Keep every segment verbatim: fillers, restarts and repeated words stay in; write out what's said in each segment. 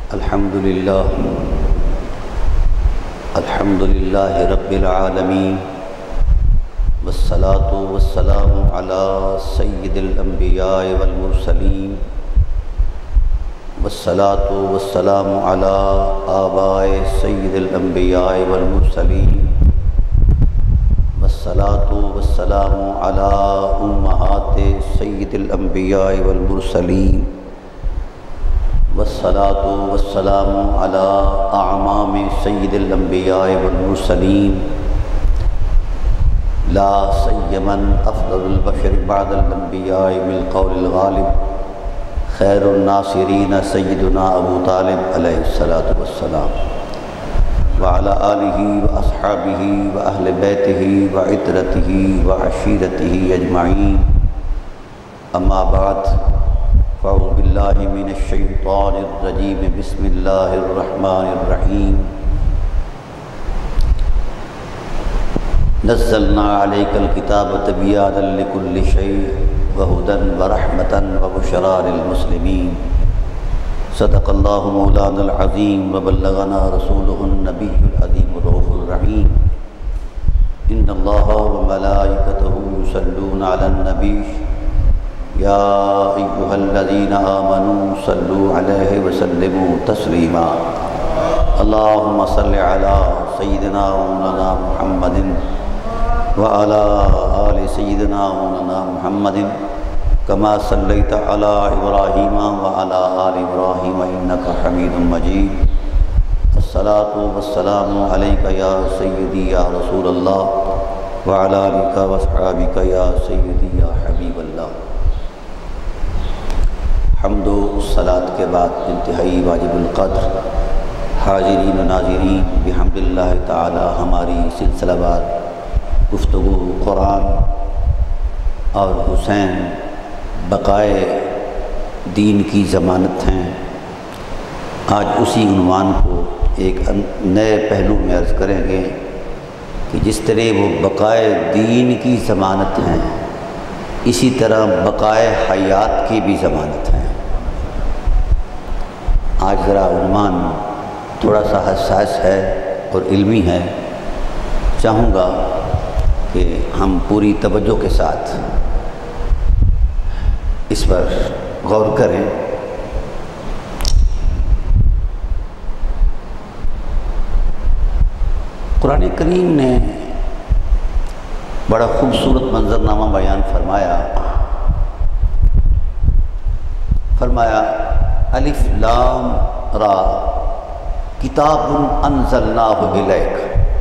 الحمد للہ الحمد للہ رب العالمین والصلاة والسلام علی سید الانبیاء والمرسلین والصلاة والسلام علی آباء سید الانبیاء والمرسلین والصلاة والسلام علی امہات سید الانبیاء والمرسلین والصلاة والسلام علی اعمام سید الانبیاء والمرسلین لا سیما افضل البشر بعد الانبیاء بالقول الغالب خیر الناصرین سیدنا ابو طالب علیہ الصلاۃ والسلام وعلی آلہ واصحابہ واہل بیتہ وعترتہ وعشیرتہ اجمعین اما بعد فاعوذ باللہ من الشیطان الرجیم بسم اللہ الرحمن الرحیم نزلنا علیک الکتاب تبیانا لکل شیء وہدی ورحمۃ وبشریٰ للمسلمین صدق اللہ مولانا العظیم وبلغنا رسولہ النبی العظیم الرؤوف الرحیم ان اللہ وملائکتہ یصلون علی النبی یا ایھا الذین آمنوا صلوا علیہ وسلموا تسلیما اللہم صل علی سیدنا مولانا محمد وعلی آل سیدنا مولانا محمد کما صلیت علی ابراہیم وعلی آل ابراہیم انک حمید مجید الصلاۃ والسلام علیک یا سیدی یا رسول اللہ وعلی آلک واصحابک یا سیدی یا حبیب اللہ۔ حمد و صلاۃ کے بعد انتہائی واجب القدر حاضرین و ناظرین بحمد اللہ تعالی ہماری سلسلہ وار گفتگو قرآن اور حسین بقائے دین کی ضمانت ہیں۔ آج اسی عنوان کو ایک نئے پہلو میں عرض کریں گے کہ جس طرح وہ بقائے دین کی ضمانت ہیں اسی طرح بقائے حیات کی بھی ضمانت ہیں۔ آج ذرا عنوان تھوڑا سا حساس ہے اور علمی ہے، چاہوں گا کہ ہم پوری توجہ کے ساتھ اس پر غور کریں۔ قرآن کریم نے بڑا خوبصورت منظرنامہ بیان فرمایا فرمایا الف لام را کتاب انزلناہ الیک،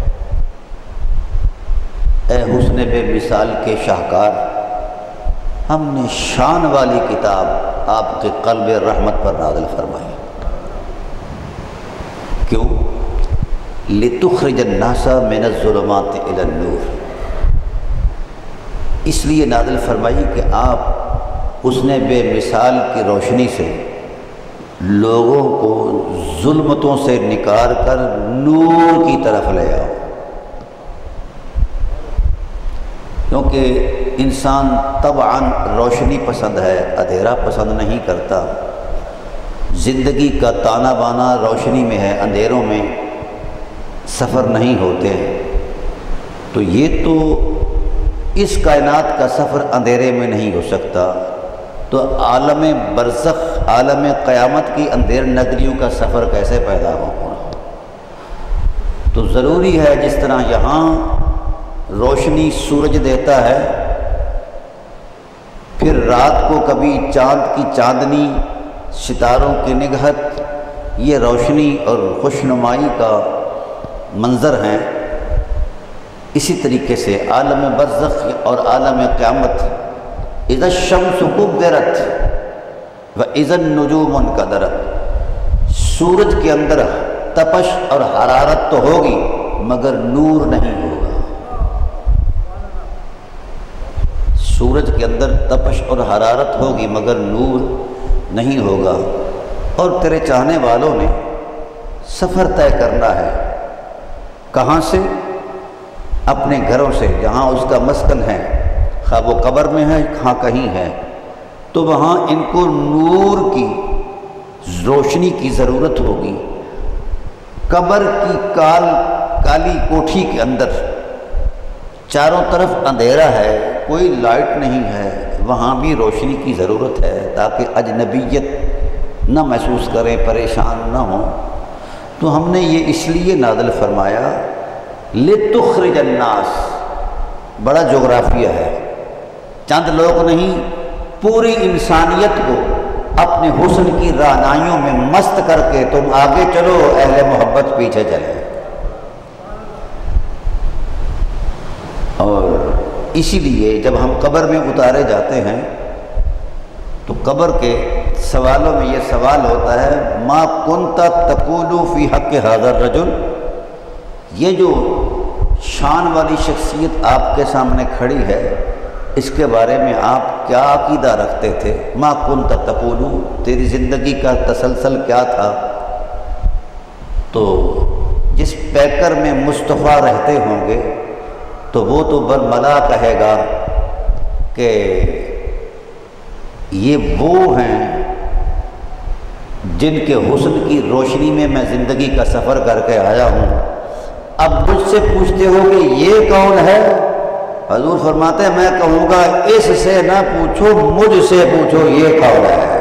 اے حسن بے مثال کے شاہکار، ہم نے شان والی کتاب آپ کے قلب رحمت پر نازل فرمائی۔ کیوں؟ لتخرج الناس من الظلمات الی النور، اس لیے نازل فرمائی کہ آپ حسن بے مثال کی روشنی سے لوگوں کو ظلمتوں سے نکال کر نور کی طرف لے آؤ، کیونکہ انسان طبعاً روشنی پسند ہے، اندھیرا پسند نہیں کرتا۔ زندگی کا تانا بانا روشنی میں ہے، اندھیروں میں سفر نہیں ہوتے، تو یہ تو اس کائنات کا سفر اندھیرے میں نہیں ہو سکتا، تو عالم برزخ عالم قیامت کی اندھیر نگریوں کا سفر کیسے پیدا ہوگا؟ تو ضروری ہے جس طرح یہاں روشنی سورج دیتا ہے، پھر رات کو کبھی چاند کی چاندنی، ستاروں کی نگہت، یہ روشنی اور خوشنمائی کا منظر ہیں، اسی طریقے سے عالم برزخ اور عالم قیامت اذا الشمس کبرت واذا النجوم انکدرت، سورج کے اندر تپش اور حرارت تو ہوگی مگر نور نہیں ہوگا۔ سورج کے اندر تپش اور حرارت ہوگی مگر نور نہیں ہوگا، اور تیرے چاہنے والوں نے سفر طے کرنا ہے، کہاں سے؟ اپنے گھروں سے، جہاں اس کا مسکن ہے، خواہ وہ قبر میں ہے، کہاں کہیں ہے، تو وہاں ان کو نور کی روشنی کی ضرورت ہوگی۔ قبر کی کال کالی کوٹھی کے اندر چاروں طرف اندھیرا ہے، کوئی لائٹ نہیں ہے، وہاں بھی روشنی کی ضرورت ہے تاکہ اجنبیت نہ محسوس کریں، پریشان نہ ہوں۔ تو ہم نے یہ اس لیے نازل فرمایا لِتُخْرِجَ النَّاسَ، بڑا جغرافیہ ہے، چند لوگ نہیں، پوری انسانیت کو اپنے حسن کی رہنائیوں میں مست کر کے تم آگے چلو، اہل محبت پیچھے چلے۔ اور اسی لیے جب ہم قبر میں اتارے جاتے ہیں تو قبر کے سوالوں میں یہ سوال ہوتا ہے ما کنت تقول فی حق ھذا الرجل، یہ جو شان والی شخصیت آپ کے سامنے کھڑی ہے اس کے بارے میں آپ کیا عقیدہ رکھتے تھے؟ ما کنت تقول، تیری زندگی کا تسلسل کیا تھا؟ تو جس پیکر میں مصطفیٰ رہتے ہوں گے تو وہ تو برملا کہے گا کہ یہ وہ ہیں جن کے حسن کی روشنی میں میں زندگی کا سفر کر کے آیا ہوں۔ اب مجھ سے پوچھتے ہو کہ یہ کون ہے؟ حضور فرماتے ہیں میں کہوں گا اس سے نہ پوچھو، مجھ سے پوچھو یہ کون ہے۔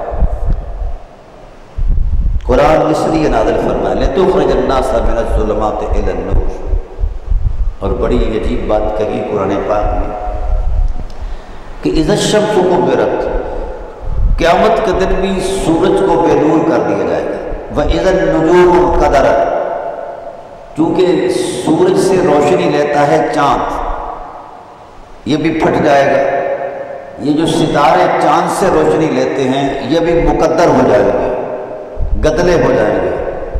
قرآن اس لیے نازل فرمایا لِتُخْرِجَ النَّاسَ مِنَ الظُّلُمَاتِ إِلَى النُّورِ، اور بڑی عجیب بات کہی قرآن پاک میں کہ اِذَا الشَّمْسُ كُوِّرَتْ، قیامت کے دن بھی سورج کو بے نور کر دیا جائے گا۔ وَإِذَا النُّجُومُ انْكَدَرَتْ، چونکہ سورج سے روشنی لیتا ہے چاند، یہ بھی پھٹ جائے گا۔ یہ جو ستارے چاند سے روشنی لیتے ہیں یہ بھی مقدر ہو جائیں گے، گدلے ہو جائیں گے۔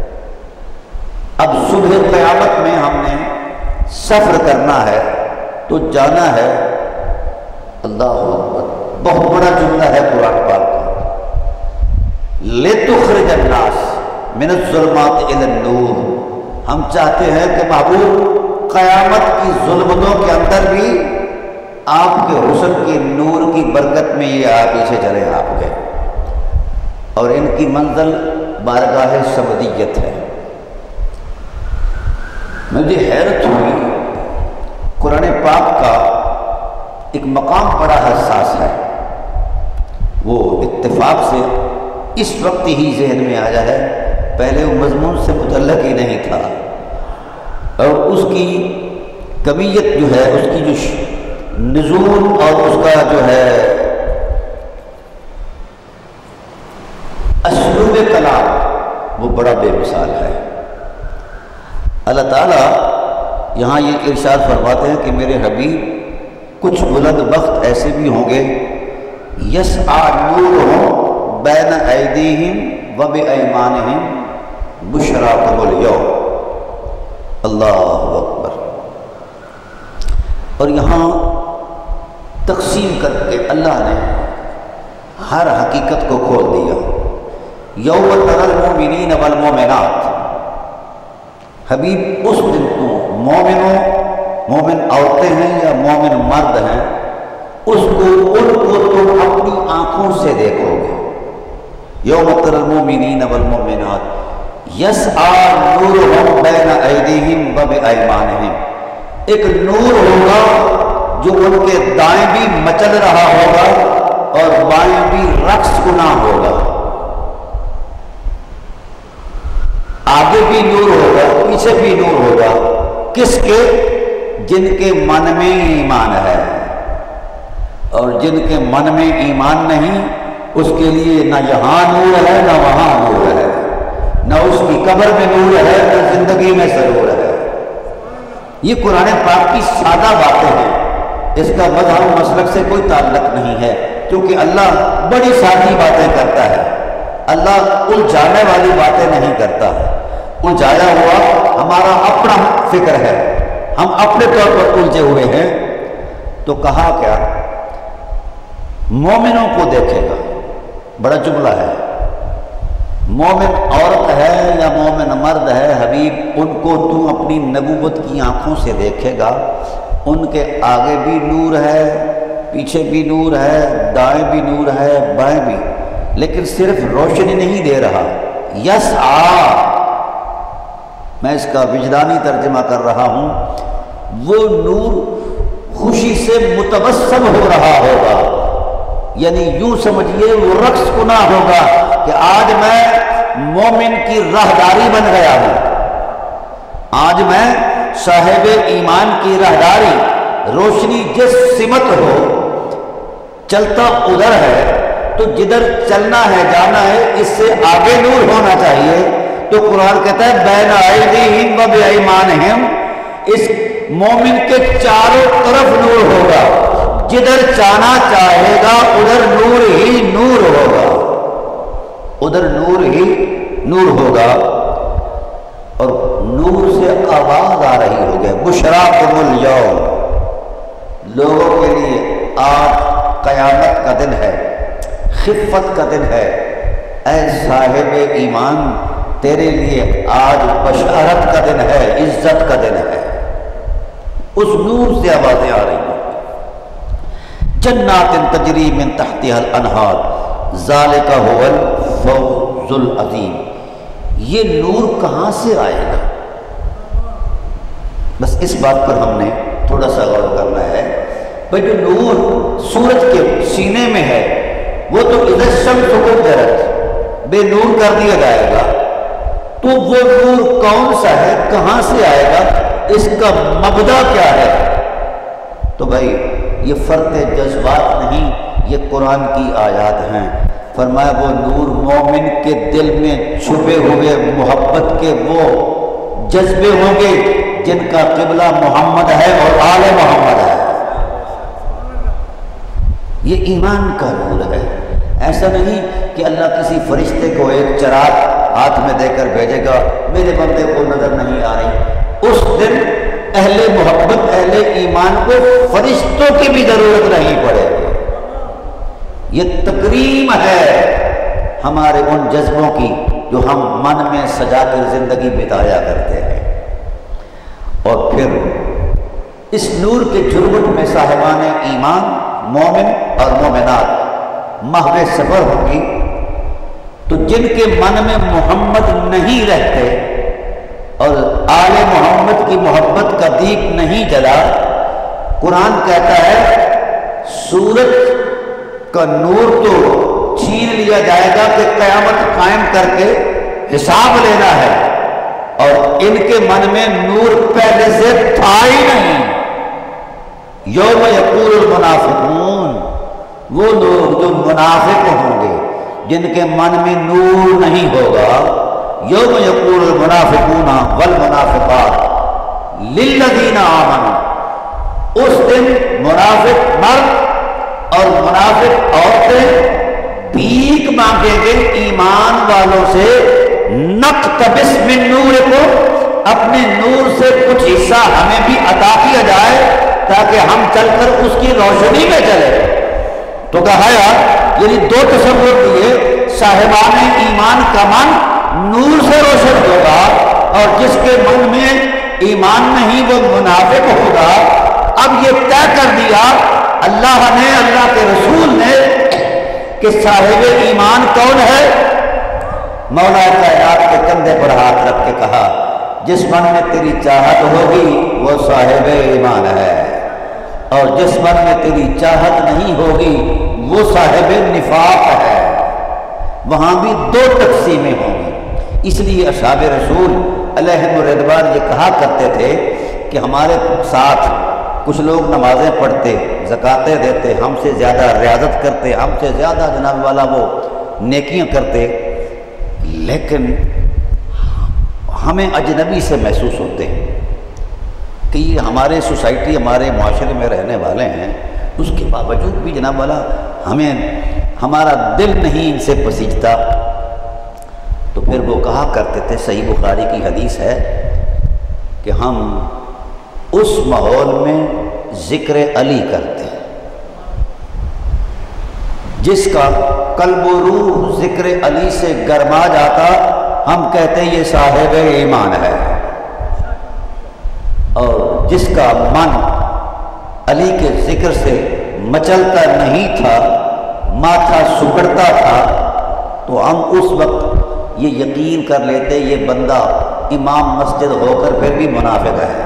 اب صبح قیامت میں ہم نے سفر کرنا ہے تو جانا ہے، اللہ اکبر، بہت بڑا جملہ ہے قرآن پاک کا، لِتُخْرِجَ النَّاسَ مِنَ الظُّلُمَاتِ إِلَى النُّورِ۔ ہم چاہتے ہیں کہ محبوب قیامت کی ظلمتوں کے اندر بھی آپ کے حسن کی نور کی برکت میں یہ آپ پیچھے چلے آپ کے، اور ان کی منزل بارگاہ سمدیت ہے۔ مجھے حیرت ہوئی، قرآن پاک کا ایک مقام بڑا حساس ہے، وہ اتفاق سے اس وقت ہی ذہن میں آیا ہے، پہلے وہ مضمون سے متعلق ہی نہیں تھا، اور اس کی کمیت جو ہے، اس کی جو نزول اور اس کا جو ہے اسلوب کلام وہ بڑا بے مثال ہے۔ اللہ تعالیٰ یہاں یہ ارشاد فرماتے ہیں کہ میرے حبیب کچھ بلند بخت ایسے بھی ہوں گے یسعی نورہم بین ایدیہم و بایمانہم بشراکم الیوم، اللہ اکبر۔ اور یہاں تقسیم کر کے اللہ نے ہر حقیقت کو کھول دیا۔ یوم تری المؤمنین والمؤمنات، حبیب اس دن کو مومنوں، مومن عورتیں ہیں یا مومن مرد ہیں، اس کو ان کو تم اپنی آنکھوں سے دیکھو گے۔ یوم تری المؤمنین والمؤمنات یسعی نورہم بین ایدیہم و بایمانہم، ایک نور ہوگا جو ان کے دائیں بھی مچل رہا ہوگا اور بائیں بھی رقص گنا ہوگا، آگے بھی نور ہوگا پیچھے بھی نور ہوگا، کس کے؟ جن کے من میں ایمان ہے، اور جن کے من میں ایمان نہیں اس کے لیے نہ یہاں نور ہے نہ وہاں نور ہے، نہ اس کی قبر میں نور ہے نہ زندگی میں سرور ہے۔ یہ قرآن پاک کی سادہ باتیں ہیں، اس کا مذہب مسلک سے کوئی تعلق نہیں ہے، کیونکہ اللہ بڑی سادی باتیں کرتا ہے، اللہ الجھانے والی باتیں نہیں کرتا۔ الجھایا ہوا ہمارا اپنا فکر ہے، ہم اپنے طور پر الجھے ہوئے ہیں۔ تو کہا کیا؟ مومنوں کو دیکھے گا، بڑا جملہ ہے، مومن عورت ہے یا مومن مرد ہے حبیب، ان کو تو اپنی نبوت کی آنکھوں سے دیکھے گا، ان کے آگے بھی نور ہے پیچھے بھی نور ہے، دائیں بھی نور ہے بائیں بھی، لیکن صرف روشنی نہیں دے رہا، یسعا، میں اس کا وجدانی ترجمہ کر رہا ہوں، وہ نور خوشی سے متبسم ہو رہا ہوگا، یعنی یوں سمجھیے وہ رقص کنا ہوگا کہ آج میں مومن کی راہداری بن گیا ہوں، آج میں صاحب ایمان کی راہداری، روشنی جس سمت ہو چلتا ادھر ہے، تو جدھر چلنا ہے جانا ہے اس سے آگے نور ہونا چاہیے۔ تو قرآن کہتا ہے بین ایدیہم و بایمانہم، اس مومن کے چاروں طرف نور ہوگا، جدھر جانا چاہے گا ادھر نور ہی نور ہوگا، ادھر نور ہی نور ہوگا۔ اور نور سے آواز آ رہی ہوگی، بشراکم الیوم، لوگوں کے لیے آج قیامت کا دن ہے، خفت کا دن ہے، اے صاحب ایمان تیرے لیے آج بشارت کا دن ہے، عزت کا دن ہے۔ اس نور سے آوازیں آ رہی ہیں، جنات تجری من تحتها الانہار ذالک هو الفوز العظیم۔ یہ نور کہاں سے آئے گا؟ بس اس بات پر ہم نے تھوڑا سا غور کرنا ہے۔ بھئی جو نور سورج کے سینے میں ہے وہ تو اذا الشمس کورت، بے نور کر دیا جائے گا، تو وہ نور کون سا ہے، کہاں سے آئے گا، اس کا مبدا کیا ہے؟ تو بھائی یہ فرق جذبات نہیں، یہ قرآن کی آیات ہیں۔ فرمایا وہ نور مومن کے دل میں چھپے ہوئے محبت کے وہ جذبے ہوں گے جن کا قبلہ محمد ہے اور آل محمد ہے، یہ ایمان کا نور ہے۔ ایسا نہیں کہ اللہ کسی فرشتے کو ایک چراغ ہاتھ میں دے کر بھیجے گا میرے بندے کو نظر نہیں آ رہی، اس دن اہل محبت اہل ایمان کو فرشتوں کی بھی ضرورت نہیں پڑے گی۔ یہ تکریم ہے ہمارے ان جذبوں کی جو ہم من میں سجا کر زندگی بتایا کرتے ہیں۔ اور پھر اس نور کے جھرمٹ میں صاحبان ایمان مومن اور مومنات محو سفر ہوگی، تو جن کے من میں محمد نہیں رہتے اور آل محمد کی محبت کا دیپ نہیں جلا، قرآن کہتا ہے سورج کا نور تو چھین لیا جائے گا کہ قیامت قائم کر کے حساب لینا ہے، اور ان کے من میں نور پہلے سے تھا ہی نہیں۔ یوم یقول المنافقون، وہ لوگ جو منافق ہوں گے جن کے من میں نور نہیں ہوگا، یوم یقول المنافقون والمنافقات للذین آمنوا، اس دن منافق مرد اور منافق عورتیں بھیک مانگیں گے ایمان والوں سے، نقتبس من نورکم، اپنے نور سے کچھ حصہ ہمیں بھی عطا کیا جائے تاکہ ہم چل کر اس کی روشنی میں چلے۔ تو کہا یار یعنی دو تصور دیے، صاحبان ایمان کا من نور سے روشن ہوگا، اور جس کے من میں ایمان نہیں وہ منافق ہوگا۔ اب یہ طے کر دیا اللہ نے، اللہ کے رسول نے، کہ صاحب ایمان کون ہے؟ مولا کائنات کے کندھے پر ہاتھ رکھ کے کہا جس من میں تیری چاہت ہوگی وہ صاحب ایمان ہے، اور جس من میں تیری چاہت نہیں ہوگی وہ صاحب نفاق ہے۔ وہاں بھی دو تقسیمیں ہوں گی۔ اس لیے اصحاب رسول علیہم الرضوان یہ کہا کرتے تھے کہ ہمارے ساتھ کچھ لوگ نمازیں پڑھتے، زکاتیں دیتے، ہم سے زیادہ ریاضت کرتے، ہم سے زیادہ جناب والا وہ نیکیاں کرتے، لیکن ہمیں اجنبی سے محسوس ہوتے ہیں کہ یہ ہمارے سوسائٹی ہمارے معاشرے میں رہنے والے ہیں، اس کے باوجود بھی جناب والا ہمیں ہمارا دل نہیں ان سے پسیجتا۔ تو پھر وہ کہا کرتے تھے، صحیح بخاری کی حدیث ہے کہ ہم اس ماحول میں ذکر علی کرتے ہیں جس کا قلب و روح ذکر علی سے گرما جاتا، ہم کہتے ہیں یہ صاحب ایمان ہے، اور جس کا من علی کے ذکر سے مچلتا نہیں تھا، ماتھا سکڑتا تھا، تو ہم اس وقت یہ یقین کر لیتے یہ بندہ امام مسجد ہو کر پھر بھی منافق ہے۔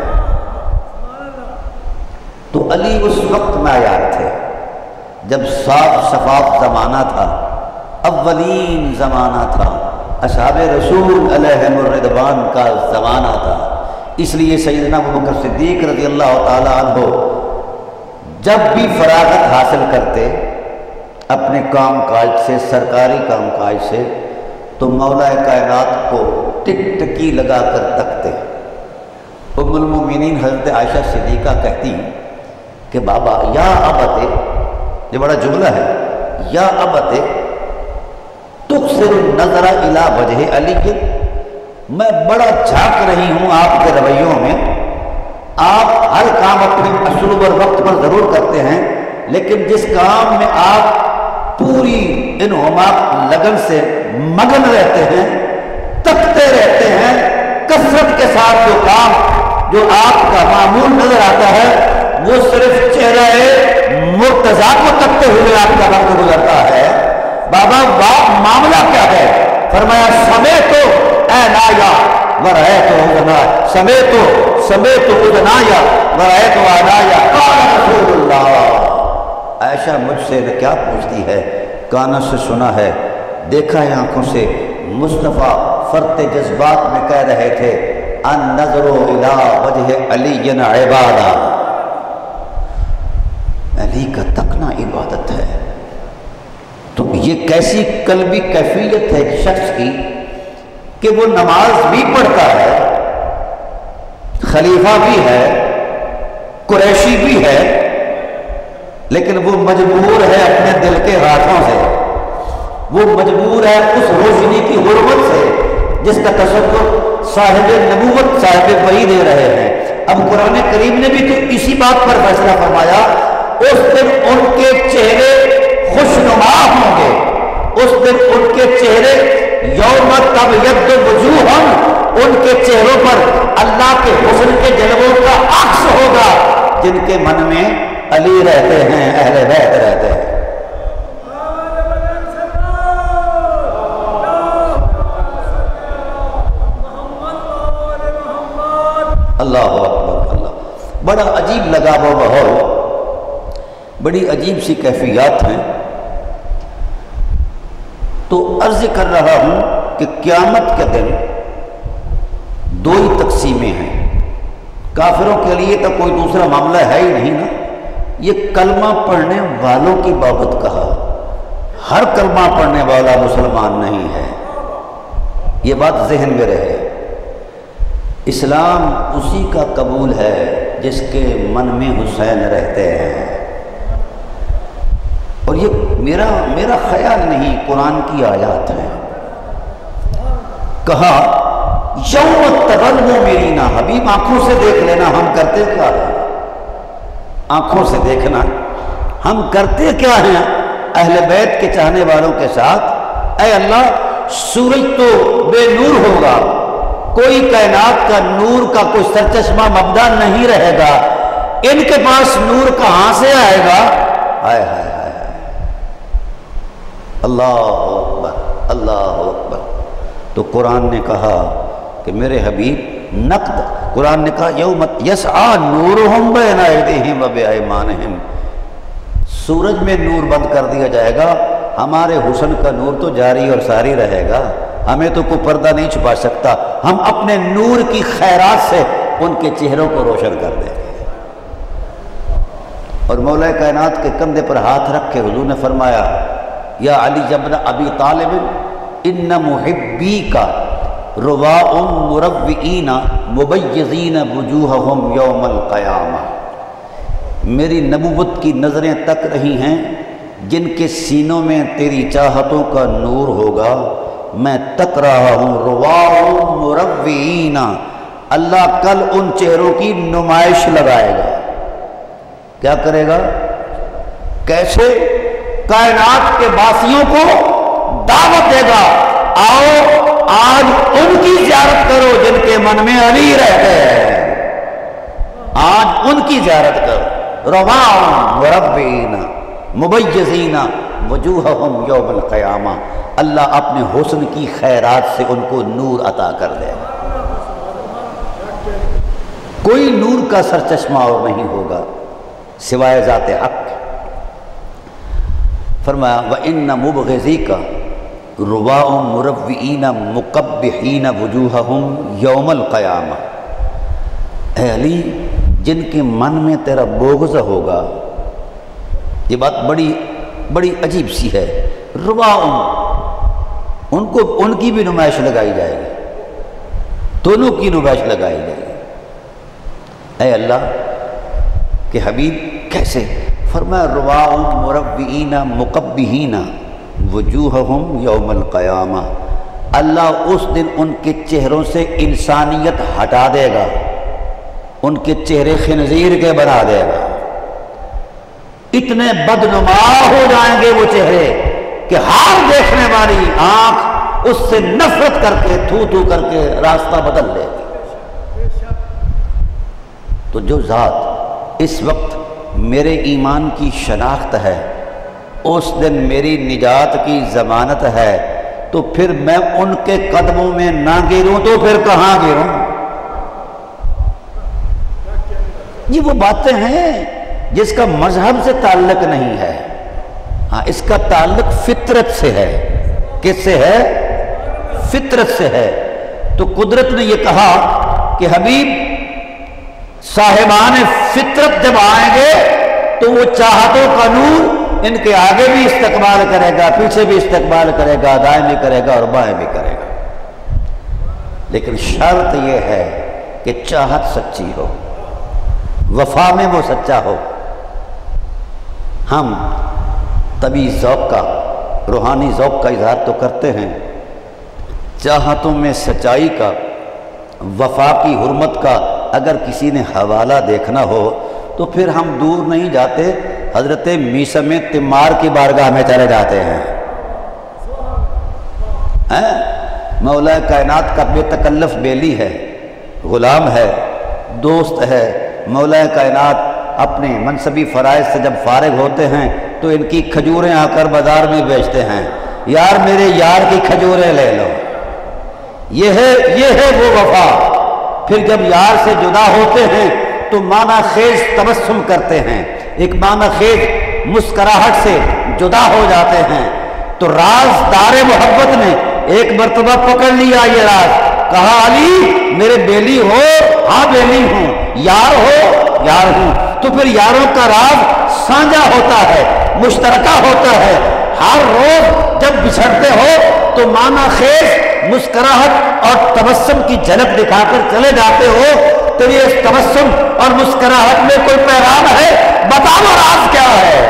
تو علی اس وقت معیار تھے جب صاف شفاف زمانہ تھا، اولین زمانہ تھا، اصحاب رسول علیہم الرضوان کا زمانہ تھا۔ اس لیے سیدنا ابوبکر صدیق رضی اللہ تعالیٰ عنہ جب بھی فراغت حاصل کرتے اپنے کام کاج سے، سرکاری کام کاج سے، تو مولا کائنات کو ٹک ٹکی لگا کر تکتے۔ ام المومنین حضرت عائشہ صدیقہ کہتی کہ بابا یا ابت، یہ بڑا جملہ ہے، یا ابت تکثر النظر الی وجہ علی، میں بڑا جھانک رہی ہوں آپ کے رویوں میں، آپ ہر کام اپنے اسلوب اور وقت پر ضرور کرتے ہیں، لیکن جس کام میں آپ پوری انہماک لگن سے مگن رہتے ہیں، تکتے رہتے ہیں، کثرت کے ساتھ جو کام جو آپ کا معمول نظر آتا ہے وہ صرف چہرہ مرتضیٰ کو تکتے ہوئے آپ کا وقت گزرتا ہے۔ بابا باپ معاملہ کیا ہے؟ فرمایا سمیتو اے نایا ورایتو اذنایا، سمیتو سمیتو اذنایا ورایتو عنایا، قال رسول اللہ۔ عائشہ مجھ سے کیا پوچھتی ہے؟ کانوں سے سنا ہے، دیکھا ہے آنکھوں سے، مصطفیٰ فرط جذبات میں کہہ رہے تھے النظر الی وجہ علی عبادہ، علی کا تکنا عبادت ہے۔ تو یہ کیسی قلبی کیفیت ہے ایک شخص کی کہ وہ نماز بھی پڑھتا ہے، خلیفہ بھی ہے، قریشی بھی ہے، لیکن وہ مجبور ہے اپنے دل کے ہاتھوں سے، وہ مجبور ہے اس روشنی کی حرمت سے جس کا تصور صاحب نبوت صاحب وحی دے رہے ہیں۔ اب قرآن کریم نے بھی تو اسی بات پر فیصلہ فرمایا، اس دن ان کے چہرے خوشنما ہوں گے، اس دن ان کے چہرے یوم تبیض وجوہ، ان کے چہروں پر اللہ کے حسن کے جلووں کا عکس ہوگا، جن کے من میں علی رہتے ہیں، اہل بیت رہتے ہیں۔ اللہ اکبر اللہ۔ بڑا عجیب لگا وہ ماحول، بڑی عجیب سی کیفیات ہیں۔ تو عرض کر رہا ہوں کہ قیامت کے دن دو ہی تقسیمیں ہیں، کافروں کے لیے تو کوئی دوسرا معاملہ ہے ہی نہیں نا۔ یہ کلمہ پڑھنے والوں کی بابت کہا، ہر کلمہ پڑھنے والا مسلمان نہیں ہے، یہ بات ذہن میں رہے۔ اسلام اسی کا قبول ہے جس کے من میں حسین رہتے ہیں۔ اور یہ میرا میرا خیال نہیں، قرآن کی آیات ہے۔ کہا یوم تغلو میرینا، حبیب آنکھوں سے دیکھ لینا ہم کرتے کیا ہیں، آنکھوں سے دیکھنا ہم کرتے کیا ہیں اہل بیت کے چاہنے والوں کے ساتھ۔ اے اللہ، سورج تو بے نور ہوگا، کوئی کائنات کا نور کا کوئی سرچشمہ مبدا نہیں رہے گا، ان کے پاس نور کہاں سے آئے گا؟ ہائے ہائے ہائے اللہ اکبر اللہ اکبر۔ تو قرآن نے کہا کہ میرے حبیب نقد، قرآن نے کہا یوم یسعی نورہم بین ایدیہم و بایمانہم، سورج میں نور بند کر دیا جائے گا، ہمارے حسن کا نور تو جاری اور ساری رہے گا، ہمیں تو کوئی پردہ نہیں چھپا سکتا، ہم اپنے نور کی خیرات سے ان کے چہروں کو روشن کر دیں گے۔ اور مولا کائنات کے کندھے پر ہاتھ رکھ کے حضور نے فرمایا یا علی ابن ابی طالب ان محبی کا رواء مروئین مبیضین وجوہہم یوم القیامہ، میری نبوت کی نظریں تک رہی ہیں جن کے سینوں میں تیری چاہتوں کا نور ہوگا، میں تک رہا ہوں رواء مروئین، اللہ کل ان چہروں کی نمائش لگائے گا۔ کیا کرے گا؟ کیسے؟ کائنات کے باسیوں کو دعوت دے گا، آؤ آج ان کی زیارت کرو جن کے من میں علی رہتے ہیں، آج ان کی زیارت کرو۔ رواء مربعین مبیضین وجوہہم یوم القیامہ، اللہ اپنے حسن کی خیرات سے ان کو نور عطا کر دے گا۔ کوئی نور کا سرچشمہ اور نہیں ہوگا سوائے ذات حق۔ فرمایا وَإِنَّ مُبْغِضِيكَ رُوَاءٌ مُرَوِّئِينَ مُقَبِّحِينَ وُجُوهَهُمْ يَوْمَ الْقِيَامَةِ۔ اے علی، جن کے من میں تیرا بغض ہوگا، یہ بات بڑی بڑی عجیب سی ہے، رُوَاءٌ، ان کو ان کی بھی نمائش لگائی جائے گی، دونوں کی نمائش لگائی جائے گی۔ اے اللہ کہ حبیب کیسے؟ فرمایا رُوَاءٌ مُرَوِّئِينَ مُقَبِّحِينَ وُجُوهَهُمْ يَوْمَ الْقِيَامَةِ، اللہ اس دن ان کے چہروں سے انسانیت ہٹا دے گا، ان کے چہرے خنزیر کے بنا دے گا، اتنے بدنما ہو جائیں گے وہ چہرے کہ ہر دیکھنے والی آنکھ اس سے نفرت کر کے تھو تھو کر کے راستہ بدل لے گی۔ تو جو ذات اس وقت میرے ایمان کی شناخت ہے، اس دن میری نجات کی ضمانت ہے، تو پھر میں ان کے قدموں میں نہ گروں تو پھر کہاں گروں؟ یہ وہ باتیں ہیں جس کا مذہب سے تعلق نہیں ہے، ہاں اس کا تعلق فطرت سے ہے۔ کس سے ہے؟ فطرت سے ہے۔ تو قدرت نے یہ کہا کہ حبیب صاحبان فطرت جب آئیں گے تو وہ چاہتوں کا نور ان کے آگے بھی استقبال کرے گا، پیچھے بھی استقبال کرے گا، دائیں بھی کرے گا اور بائیں بھی کرے گا، لیکن شرط یہ ہے کہ چاہت سچی ہو، وفا میں وہ سچا ہو۔ ہم طبی ذوق کا، روحانی ذوق کا اظہار تو کرتے ہیں، چاہتوں میں سچائی کا، وفا کی حرمت کا اگر کسی نے حوالہ دیکھنا ہو تو پھر ہم دور نہیں جاتے، حضرت میثم تمار کی بارگاہ میں چلے جاتے ہیں۔ مولا کائنات کا بے تکلف بیلی ہے، غلام ہے، دوست ہے۔ مولا کائنات اپنے منصبی فرائض سے جب فارغ ہوتے ہیں تو ان کی کھجوریں آ کر بازار میں بیچتے ہیں، یار میرے یار کی کھجوریں لے لو۔ یہ ہے یہ ہے وہ وفا۔ پھر جب یار سے جدا ہوتے ہیں تو معنی خیز تبسم کرتے ہیں، ایک معنی خیز مسکراہٹ سے جدا ہو جاتے ہیں۔ تو رازدار محبت نے ایک مرتبہ پکڑ لیا یہ راز، کہا علی میرے بیلی ہو؟ ہاں بیلی ہوں۔ یار ہو؟ یار ہوں۔ تو پھر یاروں کا راز سانجا ہوتا ہے، مشترکہ ہوتا ہے۔ ہر روز جب بچھڑتے ہو تو معنی خیز مسکراہٹ اور تبسم کی جھلک دکھا کر چلے جاتے ہو، تو یہ اس تبسم اور مسکراہٹ میں کوئی پیغام ہے؟ بتاؤ راز کیا ہے؟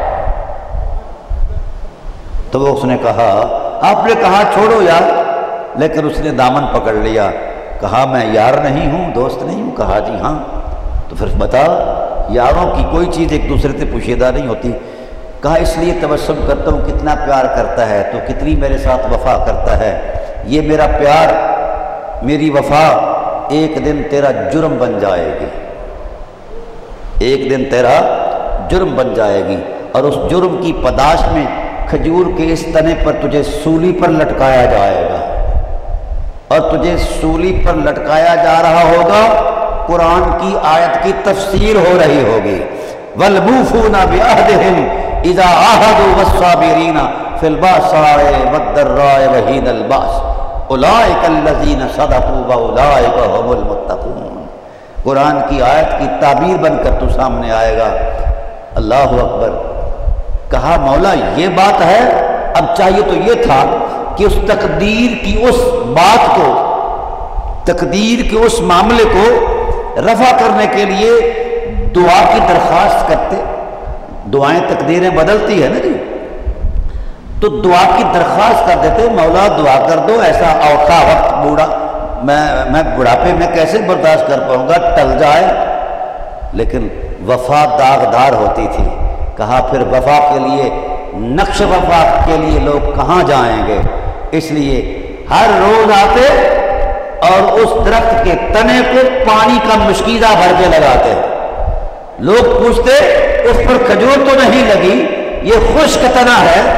تو وہ اس نے کہا، آپ نے کہا چھوڑو یار، لیکن اس نے دامن پکڑ لیا، کہا میں یار نہیں ہوں، دوست نہیں ہوں؟ کہا جی ہاں۔ تو پھر بتا، یاروں کی کوئی چیز ایک دوسرے سے پوشیدہ نہیں ہوتی۔ کہا اس لیے تبسم کرتا ہوں، کتنا پیار کرتا ہے تو کتنی میرے ساتھ وفا کرتا ہے، یہ میرا پیار، میری وفا ایک دن تیرا جرم بن جائے گی، ایک دن تیرا جرم بن جائے گی، اور اس جرم کی پاداش میں کھجور کے اس تنے پر تجھے سولی پر لٹکایا جائے گا، اور تجھے سولی پر لٹکایا جا رہا ہوگا، قرآن کی آیت کی تفسیر ہو رہی ہوگی، وَالْمُوفُونَ بِعَهْدِهِمْ اِذَا عَاهَدُوا وَالصَّابِرِينَ فِي الْبَأْسَاءِ وَالضَّرَّاءِ وَحِينَ الْبَأْسِ أُولَٰئِكَ الَّذِينَ صَدَقُوا وَأُولَٰئِكَ هُمُ الْمُتَّقُونَ۔ قرآن کی آیت کی تعبیر بن کر تو سامنے آئے گا۔ اللہ اکبر۔ کہا مولا یہ بات ہے، اب چاہیے تو یہ تھا کہ اس تقدیر کی اس بات کو، تقدیر کے اس معاملے کو رفع کرنے کے لیے دعا کی درخواست کرتے۔ دعائیں تقدیریں بدلتی ہے نا جی، تو دعا کی درخواست کر دیتے، مولا دعا کر دو، ایسا اوقا وقت بوڑھا میں میں بڑھاپے میں کیسے برداشت کر پاؤں گا، ٹل جائے۔ لیکن وفا داغدار ہوتی تھی۔ کہا پھر وفا کے لیے، نقش وفا کے لیے لوگ کہاں جائیں گے؟ اس لیے ہر روز آتے اور اس درخت کے تنے کو پانی کا مشکیزہ بھر کے لگاتے۔ لوگ پوچھتے اس پر کھجور تو نہیں لگی، یہ خشک تنا ہے، تو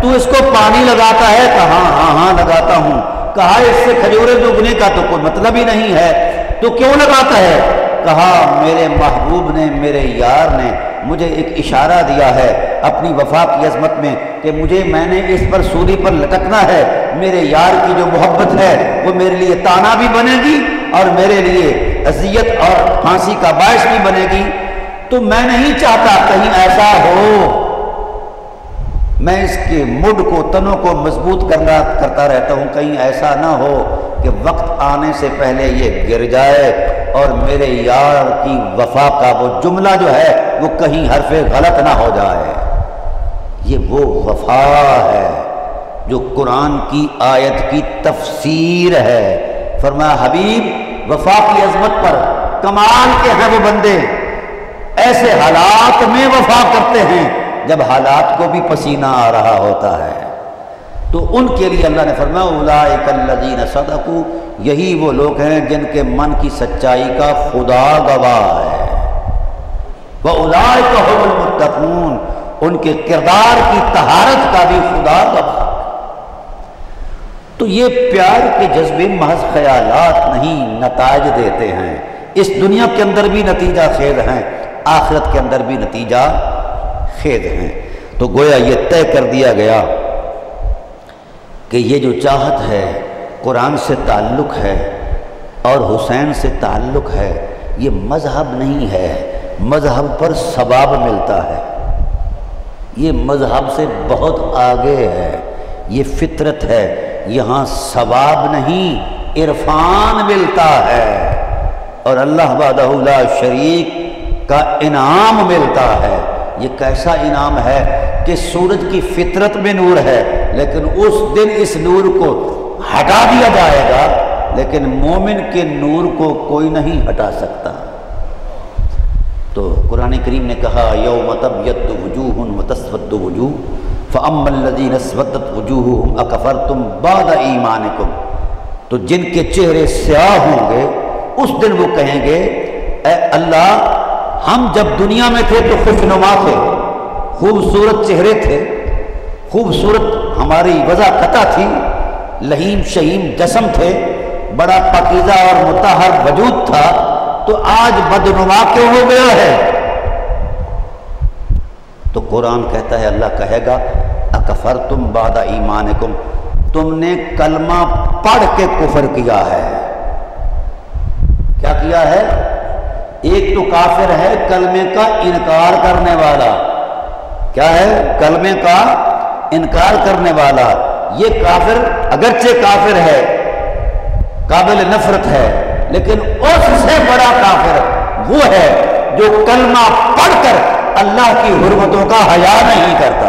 تو اس کو پانی لگاتا ہے؟ کہا ہاں ہاں لگاتا ہوں۔ کہا اس سے کھجوریں دگنے کا تو کوئی مطلب ہی نہیں ہے، تو کیوں لگاتا ہے؟ کہا میرے محبوب نے، میرے یار نے مجھے ایک اشارہ دیا ہے اپنی وفا کی عظمت میں کہ مجھے میں نے اس پر سولی پر لٹکنا ہے، میرے یار کی جو محبت ہے وہ میرے لیے تانا بھی بنے گی اور میرے لیے اذیت اور پھانسی کا باعث بھی بنے گی، تو میں نہیں چاہتا کہیں ایسا ہو، میں اس کے مڈ کو، تنوں کو مضبوط کرنا کرتا رہتا ہوں، کہیں ایسا نہ ہو کہ وقت آنے سے پہلے یہ گر جائے اور میرے یار کی وفا کا وہ جملہ جو ہے وہ کہیں حرف غلط نہ ہو جائے۔ یہ وہ وفا ہے جو قرآن کی آیت کی تفسیر ہے۔ فرمایا حبیب وفا کی عظمت پر کمال کے ہیں وہ بندے، ایسے حالات میں وفا کرتے ہیں جب حالات کو بھی پسینہ آ رہا ہوتا ہے، تو ان کے لیے اللہ نے فرمایا اولئک الذین صدقوا، یہی وہ لوگ ہیں جن کے من کی سچائی کا خدا گواہ ہے، وَأُولَئِكَ هُمُ الْمُتَّقُونَ، ان کے کردار کی طہارت کا بھی خدا گواہ۔ تو یہ پیار کے جذبے محض خیالات نہیں، نتائج دیتے ہیں، اس دنیا کے اندر بھی نتیجہ خیز ہیں، آخرت کے اندر بھی نتیجہ خیز ہیں۔ تو گویا یہ طے کر دیا گیا کہ یہ جو چاہت ہے قرآن سے تعلق ہے اور حسین سے تعلق ہے، یہ مذہب نہیں ہے، مذہب پر ثواب ملتا ہے، یہ مذہب سے بہت آگے ہے، یہ فطرت ہے، یہاں ثواب نہیں عرفان ملتا ہے، اور اللہ وحدہ لا شریک کا انعام ملتا ہے۔ یہ کیسا انعام ہے کہ سورج کی فطرت میں نور ہے، لیکن اس دن اس نور کو ہٹا دیا جائے گا، لیکن مومن کے نور کو کوئی نہیں ہٹا سکتا۔ تو قرآن کریم نے کہا یوم تبیض وجوہ وتسود وجوہ فاما الذین اسودت وجوہہم اکفرتم بعد ایمانکم، تو جن کے چہرے سیاہ ہوں گے اس دن وہ کہیں گے اے اللہ ہم جب دنیا میں تھے تو خوشنما تھے، خوبصورت چہرے تھے، خوبصورت ہماری وضع قطع تھی، لہیم شہیم جسم تھے، بڑا پاکیزہ اور مطہر وجود تھا، تو آج بدنما کیوں ہو گیا ہے؟ تو قرآن کہتا ہے، اللہ کہے گا اکفرتم بعد ایمانکم، تم نے کلمہ پڑھ کے کفر کیا ہے۔ کیا کیا ہے؟ ایک تو کافر ہے کلمے کا انکار کرنے والا، کیا ہے؟ کلمے کا انکار کرنے والا۔ یہ کافر اگرچہ کافر ہے، قابل نفرت ہے، لیکن اس سے بڑا کافر وہ ہے جو کلمہ پڑھ کر اللہ کی حرمتوں کا حیا نہیں کرتا۔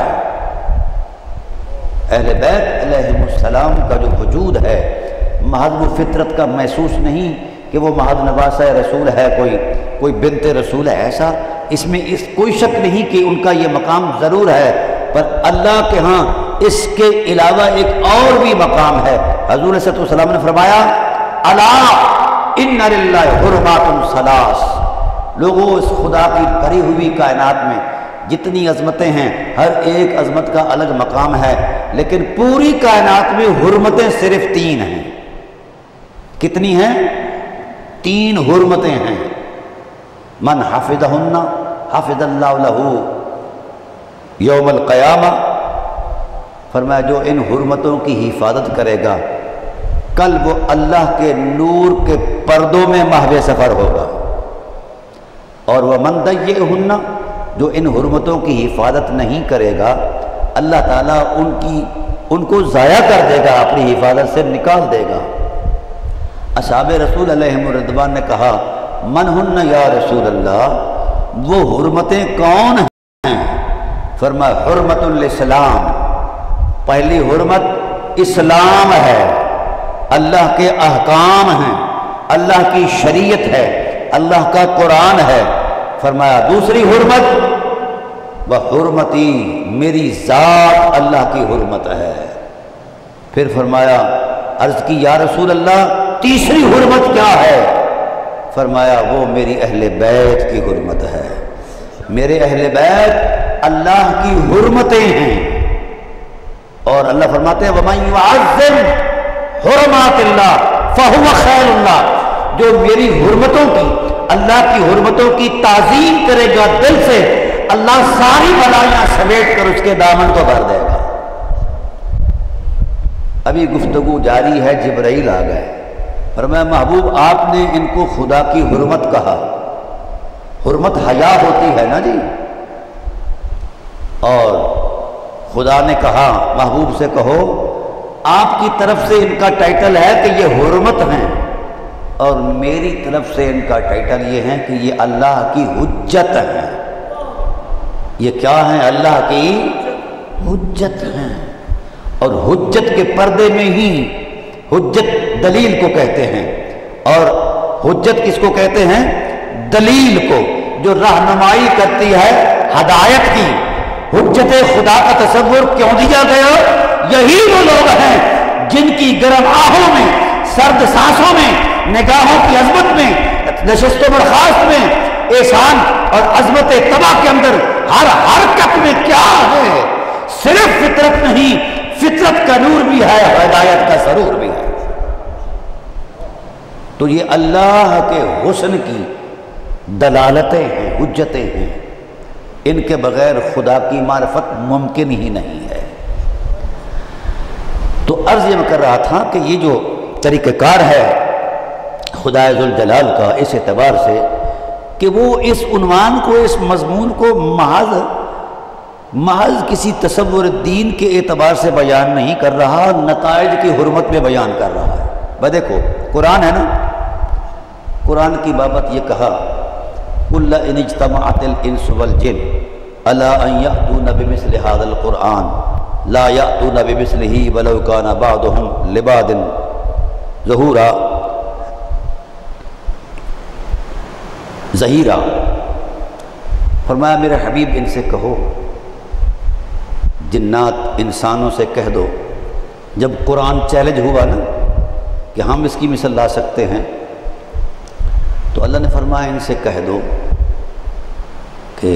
اہل بیت علیہم السلام کا جو وجود ہے محض وہ فطرت کا محسوس نہیں کہ وہ محض نواسہ رسول ہے، کوئی کوئی بنت رسول ہے، ایسا اس میں اس کوئی شک نہیں کہ ان کا یہ مقام ضرور ہے، پر اللہ کے ہاں اس کے علاوہ ایک اور بھی مقام ہے۔ حضور صلی اللہ علیہ وسلم نے فرمایا الا ان للہ حرمات ثلاث، لوگوں اس خدا کی بھری ہوئی کائنات میں جتنی عظمتیں ہیں ہر ایک عظمت کا الگ مقام ہے، لیکن پوری کائنات میں حرمتیں صرف تین ہیں۔ کتنی ہیں؟ تین حرمتیں ہیں۔ من حفظہن حفظ اللہ لہ یوم القیامہ، فرمایا جو ان حرمتوں کی حفاظت کرے گا کل وہ اللہ کے نور کے پردوں میں محو سفر ہوگا، اور ومن ضیعہن، جو ان حرمتوں کی حفاظت نہیں کرے گا اللہ تعالیٰ ان کی ان کو ضائع کر دے گا، اپنی حفاظت سے نکال دے گا۔ اصحاب رسول علیہم الرضوان نے کہا من ہن یا رسول اللہ، وہ حرمتیں کون ہیں؟ فرمایا حرمت الاسلام، پہلی حرمت اسلام ہے، اللہ کے احکام ہیں، اللہ کی شریعت ہے، اللہ کا قرآن ہے۔ فرمایا دوسری حرمت وحرمتی، میری ذات اللہ کی حرمت ہے۔ پھر فرمایا عرض کی یا رسول اللہ تیسری حرمت کیا ہے؟ فرمایا وہ میری اہل بیت کی حرمت ہے، میرے اہل بیت اللہ کی حرمتیں ہیں۔ اور اللہ فرماتے ہیں وَمَن يُعَظِّمْ حُرُمَاتِ اللَّهِ فَهُوَ خَيْرٌ لَهُ، جو میری حرمتوں کی، اللہ کی حرمتوں کی تعظیم کرے گا دل سے، اللہ ساری بلائیاں سمیٹ کر اس کے دامن کو بھر دے گا۔ ابھی گفتگو جاری ہے، جبرائیل آ گئے، فرمایا محبوب آپ نے ان کو خدا کی حرمت کہا، حرمت حیا ہوتی ہے نا جی، اور خدا نے کہا محبوب سے کہو آپ کی طرف سے ان کا ٹائٹل ہے کہ یہ حرمت ہیں، اور میری طرف سے ان کا ٹائٹل یہ ہے کہ یہ اللہ کی حجت ہیں۔ یہ کیا ہیں؟ اللہ کی حجت ہیں۔ اور حجت کے پردے میں ہی حجت دلیل کو کہتے ہیں، اور حجت کس کو کہتے ہیں؟ دلیل کو، جو رہنمائی کرتی ہے ہدایت کی۔ حجت خدا کا تصور کیوں دیا گیا؟ یہی وہ لوگ ہیں جن کی گرم آہوں میں، سرد سانسوں میں، نگاہوں کی عظمت میں، نشست و برخاست میں، احسان اور عظمت تباہ کے اندر ہر حرکت میں کیا ہے؟ صرف فطرت نہیں، فطرت کا نور بھی ہے، ہدایت کا سرور بھی ہے۔ تو یہ اللہ کے حسن کی دلالتیں ہیں، حجتیں ہیں، ان کے بغیر خدا کی معرفت ممکن ہی نہیں ہے۔ تو عرض یہ کر رہا تھا کہ یہ جو طریقہ کار ہے خدا ذوالجلال کا اس اعتبار سے کہ وہ اس عنوان کو، اس مضمون کو محض محض کسی تصور دین کے اعتبار سے بیان نہیں کر رہا، نتائج کی حرمت میں بیان کر رہا ہے۔ بس دیکھو قرآن ہے نا، قرآن کی بابت یہ کہا قُلْ إِنِ اجْتَمَعَتِ الْإِنسُ وَالْجِنُّ عَلَىٰ أَن يَأْتُونَ بِمِثْلِ هَٰذَا الْقُرْآنِ لَا يَأْتُونَ بِمِثْلِهِ وَلَوْ كَانَ بَعْضُهُمْ لِبَعْضٍ ظَهِيرًا ظہیرہ۔ فرمایا میرے حبیب ان سے کہو، جنات انسانوں سے کہہ دو، جب قرآن چیلنج ہوا نا کہ ہم اس کی مثل لا سکتے ہیں، تو اللہ نے فرمایا ان سے کہہ دو کہ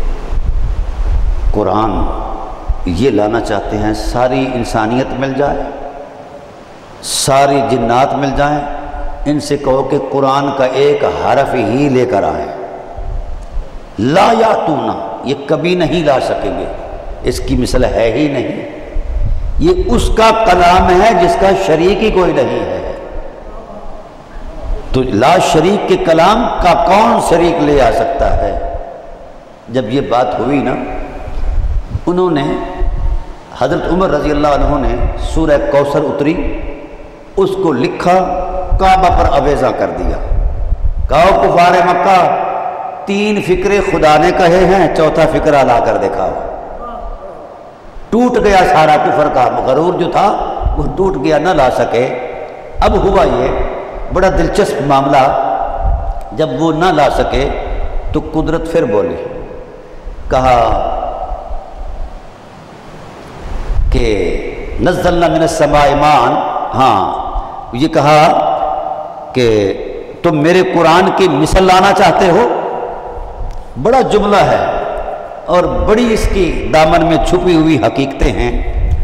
قرآن یہ لانا چاہتے ہیں ساری انسانیت مل جائے، ساری جنات مل جائیں، ان سے کہو کہ قرآن کا ایک حرف ہی لے کر آئیں۔ لا یاتون، یہ کبھی نہیں لا سکیں گے، اس کی مثل ہے ہی نہیں، یہ اس کا کلام ہے جس کا شریک ہی کوئی نہیں ہے۔ تو لا شریک کے کلام کا کون شریک لے آ سکتا ہے؟ جب یہ بات ہوئی نا، انہوں نے حضرت عمر رضی اللہ عنہ نے سورہ کوثر اتری، اس کو لکھا، کعبہ پر آویزاں کر دیا، کہو کفار مکہ تین فکرے خدا نے کہے ہیں، چوتھا فکرہ لا کر دکھاؤ۔ ٹوٹ گیا سارا کفر کا غرور جو تھا وہ ٹوٹ گیا، نہ لا سکے۔ اب ہوا یہ بڑا دلچسپ معاملہ، جب وہ نہ لا سکے تو قدرت پھر بولی، کہا کہ نزلنا من السماء ماء، ہاں یہ کہا کہ تم میرے قرآن کی مثل لانا چاہتے ہو۔ بڑا جملہ ہے اور بڑی اس کی دامن میں چھپی ہوئی حقیقتیں ہیں۔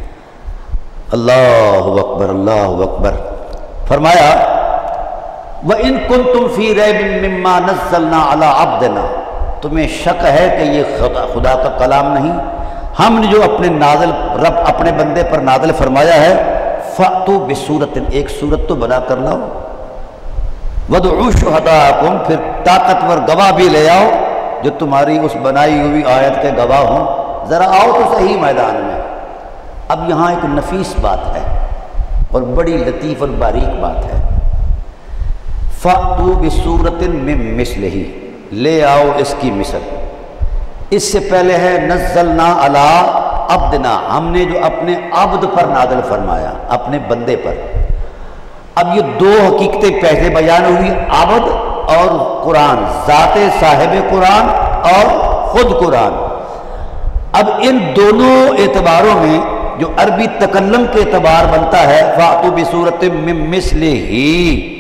اللہ اکبر، اللہ اکبر۔ فرمایا وَإِن كُنتُمْ فِي رَيْبٍ مِّمَّا نَزَّلْنَا عَلَىٰ عَبْدِنَا، تمہیں شک ہے کہ یہ خدا خدا کا کلام نہیں، ہم نے جو اپنے نازل رب اپنے بندے پر نازل فرمایا ہے، فَأْتُوا بِسُورَةٍ، ایک سورت تو بنا کر لاؤ، وَادْعُوا شُهَدَاءَكُمْ، پھر طاقتور گواہ بھی لے آؤ جو تمہاری اس بنائی ہوئی آیت کے گواہ ہوں، ذرا آؤ تو صحیح میدان میں۔ اب یہاں ایک نفیس بات ہے اور بڑی لطیف اور باریک بات ہے، فَأْتُوا بِسُورَةٍ مِّن مِّثْلِهِ، لے آؤ اس کی مثل۔ اس سے پہلے ہے نزلنا علی عبدنا، ہم نے جو اپنے عبد پر نازل فرمایا، اپنے بندے پر۔ اب یہ دو حقیقتیں پہلے بیان ہوئی، عبد اور قرآن، ذات صاحب قرآن اور خود قرآن۔ اب ان دونوں اعتباروں میں جو عربی تکلم کے اعتبار بنتا ہے، فَأْتُوا بِسُورَةٍ مِّن مِّثْلِهِ،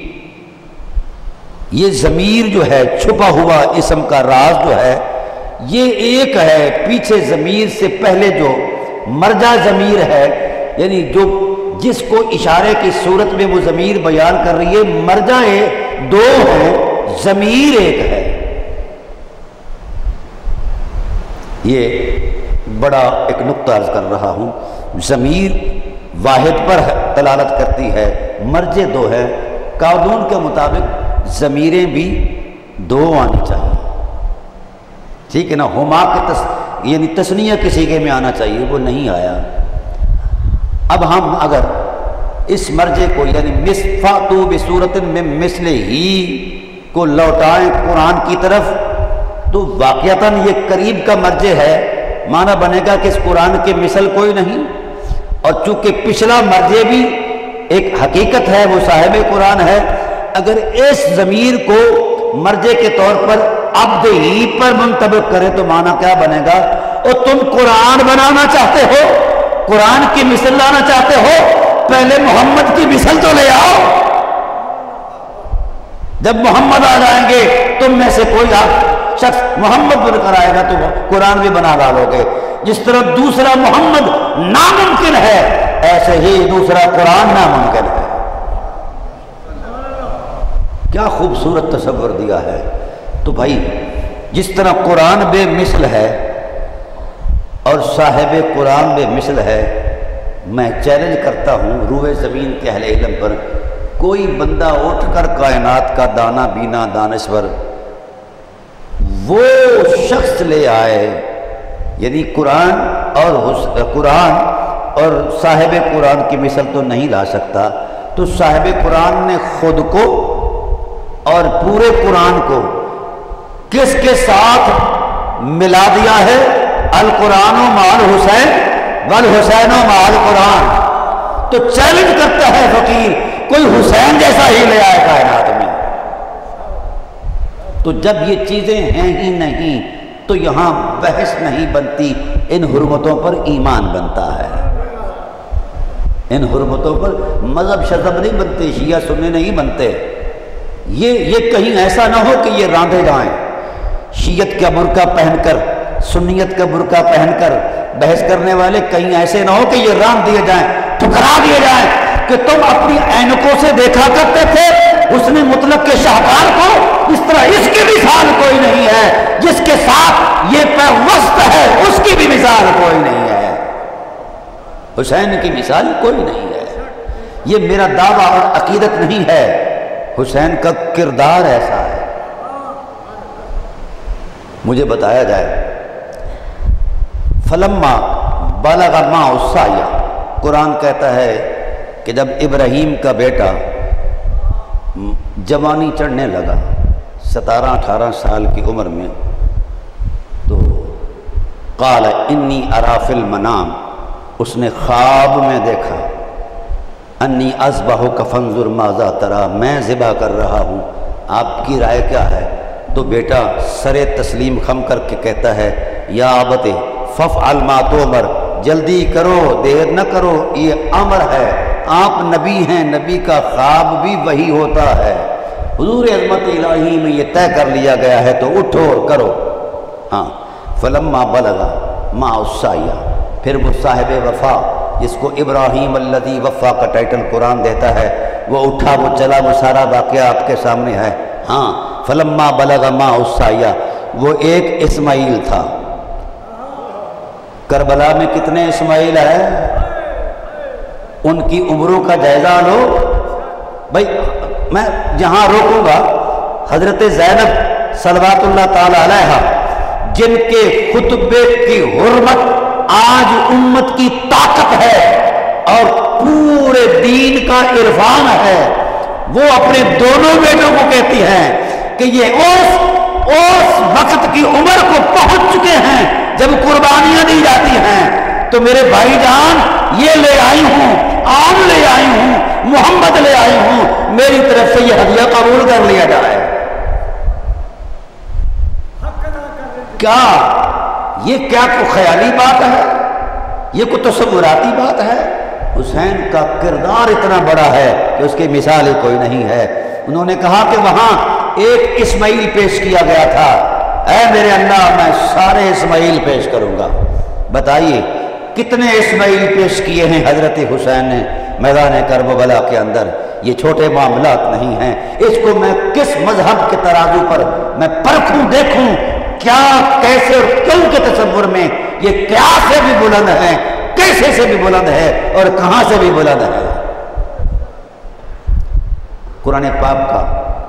یہ ضمیر جو ہے چھپا ہوا اسم کا راز جو ہے یہ ایک ہے، پیچھے ضمیر سے پہلے جو مرجع ضمیر ہے یعنی جو جس کو اشارے کی صورت میں وہ ضمیر بیان کر رہی ہے، مرجع دو ہے، ضمیر ایک ہے۔ یہ بڑا ایک نقطہ عرض کر رہا ہوں، ضمیر واحد پر دلالت کرتی ہے، مرجع دو ہے۔ قانون کے مطابق ضمیریں بھی دو آنی چاہیے، ٹھیک ہے نا، ہما کے تس یعنی تثنیہ کے صیغے میں آنا چاہیے، وہ نہیں آیا۔ اب ہم اگر اس مرجع کو یعنی مس فاتو بصورت من مثلہ ہی کو لوٹائیں قرآن کی طرف، تو واقعتاً یہ قریب کا مرجع ہے، معنی بنے گا کہ اس قرآن کے مثل کوئی نہیں، اور چونکہ پچھلا مرجع بھی ایک حقیقت ہے، وہ صاحب قرآن ہے۔ اگر اس ضمیر کو مرجع کے طور پر عبد ہی پر منطبق کرے تو معنی کیا بنے گا؟ اور تم قرآن بنانا چاہتے ہو، قرآن کی مثل لانا چاہتے ہو، پہلے محمد کی مثل تو لے آؤ۔ جب محمد آ جائیں گے تم میں سے کوئی آپ شخص محمد بن کر آئے گا تو قرآن بھی بنا ڈالو گے۔ جس طرح دوسرا محمد ناممکن ہے، ایسے ہی دوسرا قرآن ناممکن ہے۔ کیا خوبصورت تصور دیا ہے۔ تو بھائی جس طرح قرآن بے مثل ہے اور صاحب قرآن بے مثل ہے، میں چیلنج کرتا ہوں روئے زمین کے اہل علم پر، کوئی بندہ اٹھ کر کائنات کا دانا بینا دانشور وہ شخص لے آئے، یعنی قرآن اور قرآن اور صاحب قرآن کی مثل تو نہیں لا سکتا، تو صاحب قرآن نے خود کو اور پورے قرآن کو کس کے ساتھ ملا دیا ہے؟ القرآن و مال حسین والحسین و مال قرآن۔ تو چیلنج کرتا ہے فقیر، کوئی حسین جیسا ہی لے آئے کائنات میں۔ تو جب یہ چیزیں ہیں ہی نہیں تو یہاں بحث نہیں بنتی، ان حرمتوں پر ایمان بنتا ہے، ان حرمتوں پر مذہب شذب نہیں بنتے، شیعہ سنی نہیں بنتے۔ یہ یہ کہیں ایسا نہ ہو کہ یہ راندے جائیں، شیعت کا برقع پہن کر سنیت کا برقع پہن کر بحث کرنے والے کہیں ایسے نہ ہو کہ یہ راند دیے جائیں، ٹھکرا دیے جائیں کہ تم اپنی عینکوں سے دیکھا کرتے تھے حسن مطلق کے شاہکار کو، اس طرح اس کی مثال کوئی نہیں ہے، جس کے ساتھ یہ پیوست ہے اس کی بھی مثال کوئی نہیں ہے، حسین کی مثال کوئی نہیں ہے۔ یہ میرا دعویٰ اور عقیدت نہیں ہے، حسین کا کردار ایسا ہے۔ مجھے بتایا جائے فلما بلغ معہ السعی، قرآن کہتا ہے کہ جب ابراہیم کا بیٹا جوانی چڑھنے لگا، ستارہ اٹھارہ سال کی عمر میں، تو قال انی ارا فی المنام، اس نے خواب میں دیکھا، انی اذبحک فانظر ماذا تری، میں ذبح کر رہا ہوں، آپ کی رائے کیا ہے؟ تو بیٹا سر تسلیم خم کر کے کہتا ہے یا ابت فافعل ما تؤمر، جلدی کرو دیر نہ کرو، یہ امر ہے، آپ نبی ہیں، نبی کا خواب بھی وہی ہوتا ہے، حضور عظمت الہی میں یہ طے کر لیا گیا ہے، تو اٹھو اور کرو۔ ہاں فلما بلغ معہ السعی، پھر وہ صاحب وفا جس کو ابراہیم الذی وفا کا ٹائٹل قرآن دیتا ہے، وہ اٹھا، وہ چلا، وہ سارا واقعہ آپ کے سامنے ہے۔ ہاں فلما بلغ معہ السعی، وہ ایک اسماعیل تھا۔ کربلا میں کتنے اسماعیل ہیں؟ ان کی عمروں کا جائزہ لو۔ بھائی میں جہاں روکوں گا، حضرت زینب صلوات اللہ تعالی علیہا، جن کے خطبے کی حرمت آج امت کی طاقت ہے اور پورے دین کا عرفان ہے، وہ اپنے دونوں بیٹوں کو کہتی ہیں کہ یہ اس اس وقت کی عمر کو پہنچ چکے ہیں جب قربانیاں دی جاتی ہیں، تو میرے بھائی جان یہ لے آئی ہوں، آم لے آئی ہوں، محمد لے آئی ہوں، میری طرف سے یہ ہدیہ قبول کر لیا جائے۔ کیا یہ کیا کوئی خیالی بات ہے؟ یہ کوئی تصوراتی بات ہے؟ حسین کا کردار اتنا بڑا ہے کہ اس کی مثال ہی کوئی نہیں ہے۔ انہوں نے کہا کہ وہاں ایک اسماعیل پیش کیا گیا تھا، اے میرے اللہ میں سارے اسماعیل پیش کروں گا۔ بتائیے کتنے اسماعیل پیش کیے ہیں حضرت حسین نے میدان کربلا کے اندر. یہ چھوٹے معاملات نہیں ہیں. اس کو میں کس مذہب کے ترازو پر میں پرکھوں دیکھوں کیا کیسے اور کیوں کے تصور میں یہ کیا سے بھی بلند ہے, کیسے سے بھی بلند ہے اور کہاں سے بھی بلند ہے. قرآن پاک کا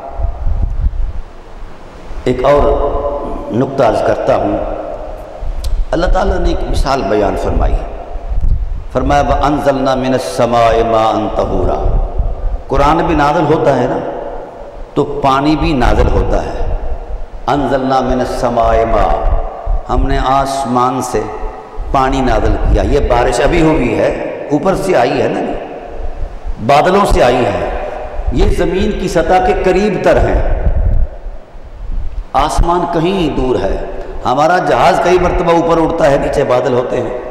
ایک اور نقطہ عرض کرتا ہوں. اللہ تعالیٰ نے ایک مثال بیان فرمائی. فرمایا وَأَنزَلْنَا مِنَ السَّمَاءِ مَاءً طَهُورًا. قرآن بھی نازل ہوتا ہے نا تو پانی بھی نازل ہوتا ہے. انزلنا من السماء ماء, ہم نے آسمان سے پانی نازل کیا. یہ بارش ابھی ہوئی ہے, اوپر سے آئی ہے نا, بادلوں سے آئی ہے. یہ زمین کی سطح کے قریب تر ہیں, آسمان کہیں دور ہے. ہمارا جہاز کئی مرتبہ اوپر اڑتا ہے, نیچے بادل ہوتے ہیں,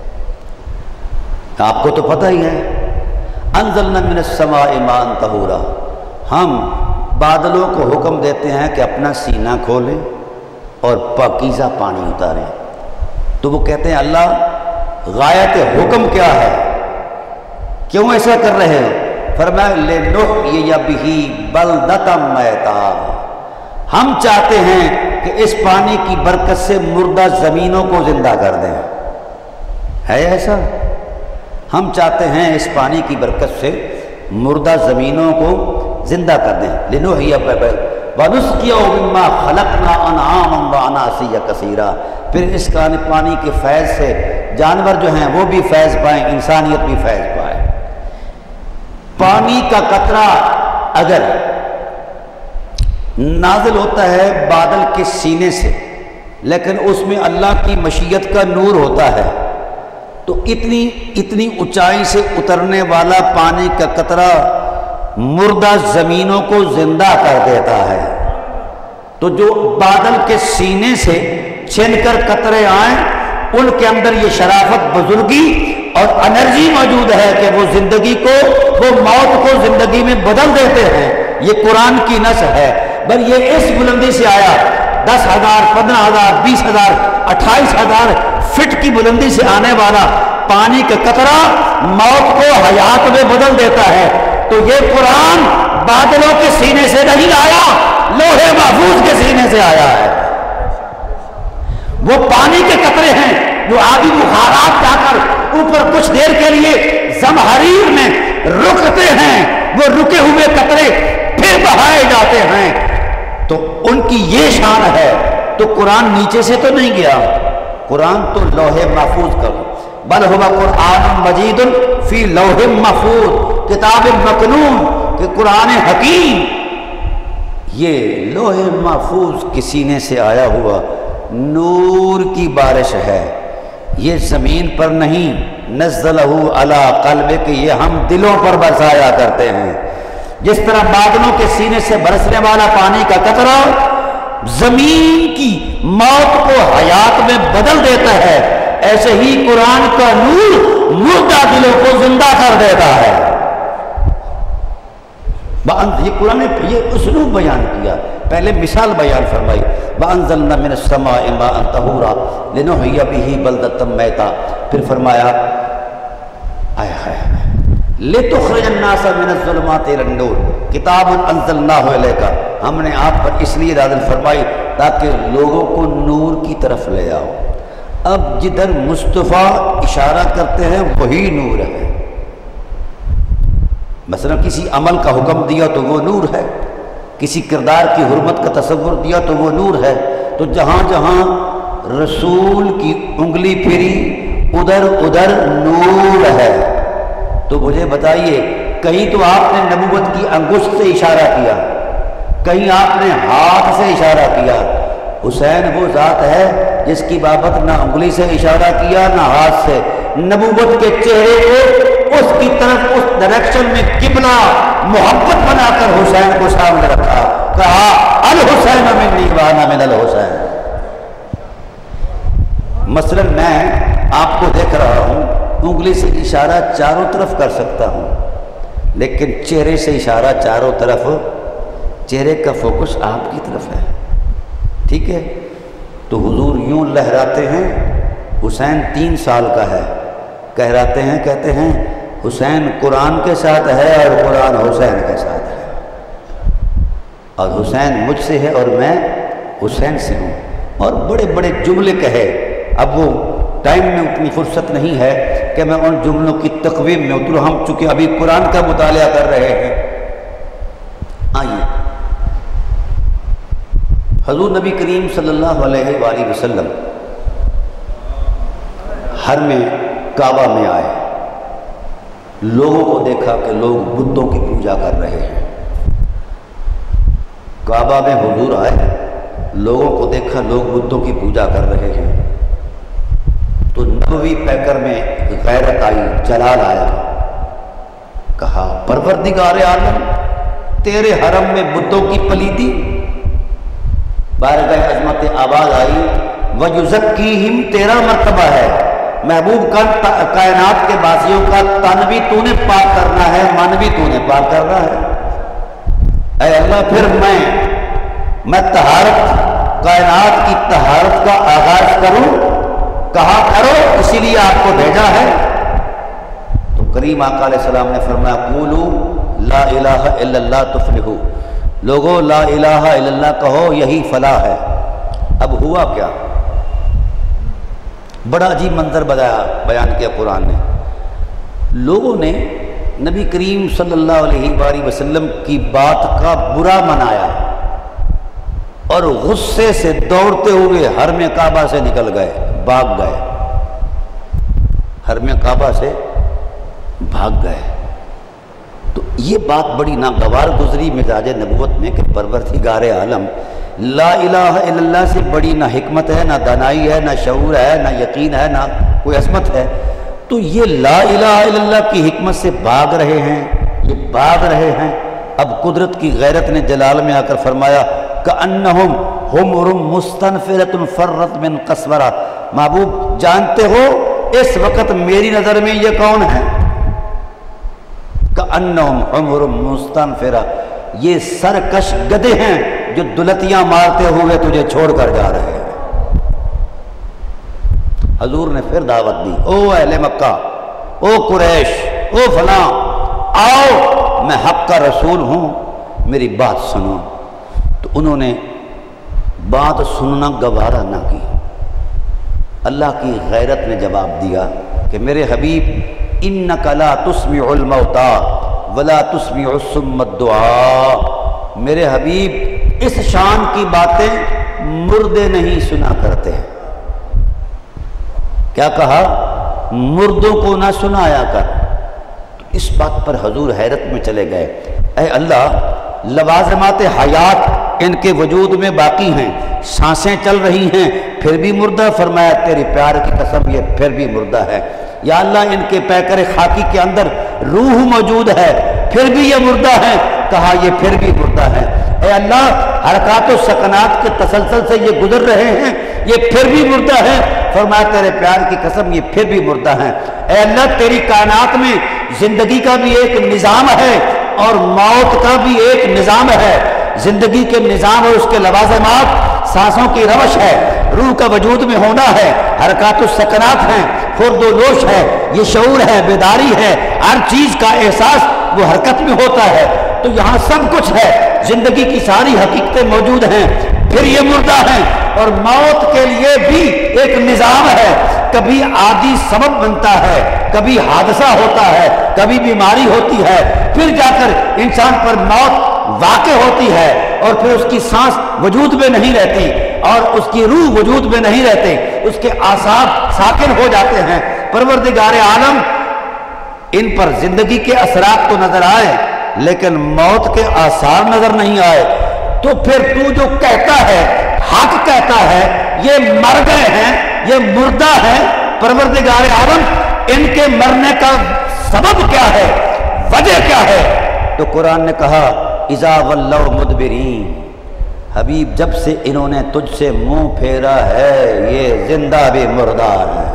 آپ کو تو پتہ ہی ہے. انزلنا من السماء ماء طہورا, ہم بادلوں کو حکم دیتے ہیں کہ اپنا سینہ کھولیں اور پاکیزہ پانی اتاریں. تو وہ کہتے ہیں اللہ غایت حکم کیا ہے, کیوں ایسا کر رہے ہو؟ فرمایا لِنُحْيِيَ بِهِ بَلْدَةً مَيْتًا, ہم چاہتے ہیں کہ اس پانی کی برکت سے مردہ زمینوں کو زندہ کر دیں. ہے ایسا؟ ہم چاہتے ہیں اس پانی کی برکت سے مردہ زمینوں کو زندہ کر دیں. لِنُحْيِيَ وَنُسْقِيَهُ مِمَّا خَلَقْنَا أَنْعَامًا وَأَنَاسِيَّ كَثِيرًا. پھر اس پانی کے فیض سے جانور جو ہیں وہ بھی فیض پائیں, انسانیت بھی فیض پائے. پانی کا قطرہ اگر نازل ہوتا ہے بادل کے سینے سے, لیکن اس میں اللہ کی مشیت کا نور ہوتا ہے, تو اتنی اتنی اونچائی سے اترنے والا پانی کا قطرہ مردہ زمینوں کو زندہ کر دیتا ہے. تو جو بادل کے سینے سے چھن کر قطرے آئیں ان کے اندر یہ شرافت, بزرگی اور انرجی موجود ہے کہ وہ زندگی کو, وہ موت کو زندگی میں بدل دیتے ہیں. یہ قرآن کی نص ہے. بل یہ اس بلندی سے آیا, دس ہزار پندرہ ہزار بیس ہزار اٹھائیس ہزار فٹ کی بلندی سے آنے والا پانی کا قطرہ موت کو حیات میں بدل دیتا ہے. تو یہ قرآن بادلوں کے سینے سے نہیں آیا, لوہے محفوظ کے سینے سے آیا ہے. وہ پانی کے قطرے ہیں جو آبی بخارات جا کر اوپر کچھ دیر کے لیے زمہریر میں رکتے ہیں, وہ رکے ہوئے قطرے پھر بہائے جاتے ہیں. تو ان کی یہ شان ہے. تو قرآن نیچے سے تو نہیں گیا, قرآن تو لوح محفوظ کرو. بل ہوا قرآن مجید فی لوح محفوظ, کتاب مکنون, کہ قرآن حکیم یہ لوح محفوظ کے سینے سے آیا ہوا نور کی بارش ہے. یہ زمین پر نہیں, نزلہ علی قلبک, یہ ہم دلوں پر برسایا کرتے ہیں. جس طرح بادلوں کے سینے سے برسنے والا پانی کا قطرہ زمین کی موت کو حیات میں بدل دیتا ہے, ایسے ہی قرآن کا نور مردہ دلوں کو زندہ کر دیتا ہے. یہ قرآن نے یہ اسلوب بیان کیا, پہلے مثال بیان فرمائی. وَأَنزَلْنَا مِنَ السَّمَاءِ مَاءً طَهُورًا لِنُحْيِيَ بِهِ بَلْدَةً مَيْتًا. پھر فرمایا آئے آئے لِتُخْرِجَ النَّاسَ مِنَ الظُّلُمَاتِ إِلَى النُّورِ كِتَابٌ أَنزَلْنَاهُ إِلَيْكَ. ہم نے آپ پر اس لیے نازل فرمائی تاکہ لوگوں کو نور کی طرف لے آؤ. اب جدھر مصطفیٰ اشارہ کرتے ہیں وہی نور ہے. مثلا کسی عمل کا حکم دیا تو وہ نور ہے, کسی کردار کی حرمت کا تصور دیا تو وہ نور ہے. تو جہاں جہاں رسول کی انگلی پھری ادھر ادھر نور ہے. تو مجھے بتائیے, کہیں تو آپ نے نبوت کی انگشت سے اشارہ کیا, کہیں آپ نے ہاتھ سے اشارہ کیا. حسین وہ ذات ہے جس کی بابت نہ انگلی سے اشارہ کیا نہ ہاتھ سے. نبوت کے چہرے کو اس کی طرف, اس ڈائریکشن میں قبلہ محبت بنا کر حسین کو سامنے رکھا, کہا الحسین منی وانا من الحسین. مثلا میں آپ کو دیکھ رہا ہوں, انگلی سے اشارہ چاروں طرف کر سکتا ہوں, لیکن چہرے سے اشارہ چاروں طرف, چہرے کا فوکس آپ کی طرف ہے. ٹھیک ہے. تو حضور یوں لہراتے ہیں, حسین تین سال کا ہے, کہراتے ہیں، کہتے ہیں حسین قرآن کے ساتھ ہے اور قرآن حسین کے ساتھ ہے، اور حسین مجھ سے ہے اور میں حسین سے ہوں، اور بڑے بڑے جملے کہے۔ اب وہ ٹائم میں اتنی فرصت نہیں ہے کہ میں ان جملوں کی تقویم میں اتروں، ہم چونکہ ابھی قرآن کا مطالعہ کر رہے ہیں۔ آئیے، حضور نبی کریم صلی اللہ علیہ وآلہ وسلم حرم کعبہ میں آئے، لوگوں کو دیکھا کہ لوگ بتوں کی پوجا کر رہے ہیں۔ کعبہ میں حضور آئے، لوگوں کو دیکھا لوگ بتوں کی پوجا کر رہے ہیں، تو نبوی پیکر میں غیرت آئی، جلال آیا، کہا پروردگار عالم تیرے حرم میں بتوں کی پلیدی، بارگاہ عظمت آواز آئی وَيُزَكِّيهِمْ تیرا مرتبہ ہے، محبوب کا کائنات کے باسیوں کا تن بھی تو نے پاک کرنا ہے، من بھی تو نے پاک کرنا ہے۔ اے اللہ پھر میں میں طہارت، کائنات کی طہارت کا آغاز کروں؟ کہا کرو، اسی لیے آپ کو بھیجا ہے۔ تو کریم آقا علیہ السلام نے فرمایا قولوا لا الہ الا اللہ تفلحوا، لوگو لا الہ الا اللہ کہو، یہی فلاح ہے۔ اب ہوا کیا؟ بڑا عجیب منظر بتایا، بیان کیا قرآن نے۔ لوگوں نے نبی کریم صلی اللہ علیہ وآلہ وسلم کی بات کا برا منایا اور غصے سے دوڑتے ہوئے حرم کعبہ سے نکل گئے، بھاگ گئے، حرم کعبہ سے بھاگ گئے۔ تو یہ بات بڑی ناگوار گزری مزاج نبوت میں کہ پروردگار عالم لا الہ الا اللہ سے بڑی نہ حکمت ہے، نہ دانائی ہے، نہ شعور ہے، نہ یقین ہے، نہ کوئی عظمت ہے، تو یہ لا الہ الا اللہ کی حکمت سے بھاگ رہے ہیں، یہ بھاگ رہے ہیں۔ اب قدرت کی غیرت نے جلال میں آ کر فرمایا کأنہم حمر مستنفرۃ فرت من قسورہ، محبوب جانتے ہو اس وقت میری نظر میں یہ کون ہے؟ کأنہم حمر مستنفرہ، یہ سرکش گدھے ہیں جو دلتیاں مارتے ہوئے تجھے چھوڑ کر جا رہے ہیں۔ حضور نے پھر دعوت دی، او اہل مکہ، او قریش، او فلاں، آؤ میں حق کا رسول ہوں، میری بات سنو۔ تو انہوں نے بات سننا گوارا نہ کی۔ اللہ کی غیرت نے جواب دیا کہ میرے حبیب انک لا تسمع الموتى ولا تسمع الصم الدعاء، میرے حبیب اس شان کی باتیں مردے نہیں سنا کرتے ہیں۔ کیا کہا؟ مردوں کو نہ سنایا کر۔ اس بات پر حضور حیرت میں چلے گئے، اے اللہ لوازمات حیات ان کے وجود میں باقی ہیں، سانسیں چل رہی ہیں پھر بھی مردہ، فرمایا تیری پیار کی قسم یہ پھر بھی مردہ ہے۔ یا اللہ ان کے پیکر خاکی کے اندر روح موجود ہے پھر بھی یہ مردہ ہے، کہا یہ پھر بھی مردہ ہے۔ اے اللہ حرکات و سکنات کے تسلسل سے یہ گزر رہے ہیں، یہ پھر بھی مردہ ہے، فرمایا تیرے پیار کی قسم یہ پھر بھی مردہ ہے۔ اے اللہ تیری کائنات میں زندگی کا بھی ایک نظام ہے اور موت کا بھی ایک نظام ہے، زندگی کے نظام اور اس کے لوازمات، سانسوں کی روش ہے، روح کا وجود میں ہونا ہے، حرکات و سکنات ہیں، خرد و نوش ہے، یہ شعور ہے، بیداری ہے، ہر چیز کا احساس وہ حرکت میں ہوتا ہے، تو یہاں سب کچھ ہے، زندگی کی ساری حقیقتیں موجود ہیں، پھر یہ مردہ ہیں۔ اور موت کے لیے بھی ایک نظام ہے، کبھی عادی سبب بنتا ہے، کبھی حادثہ ہوتا ہے، کبھی بیماری ہوتی ہے، پھر جا کر انسان پر موت واقع ہوتی ہے اور پھر اس کی سانس وجود میں نہیں رہتی اور اس کی روح وجود میں نہیں رہتے، اس کے اعصاب ساکن ہو جاتے ہیں۔ پروردگار عالم ان پر زندگی کے اثرات تو نظر آئے لیکن موت کے آثار نظر نہیں آئے، تو پھر تو جو کہتا ہے حق کہتا ہے یہ مر گئے ہیں، یہ مردہ ہیں، پروردگار عالم ان کے مرنے کا سبب کیا ہے، وجہ کیا ہے؟ تو قرآن نے کہا اذا ولوا مدبرین، حبیب جب سے انہوں نے تجھ سے منہ پھیرا ہے یہ زندہ بھی مردہ ہے،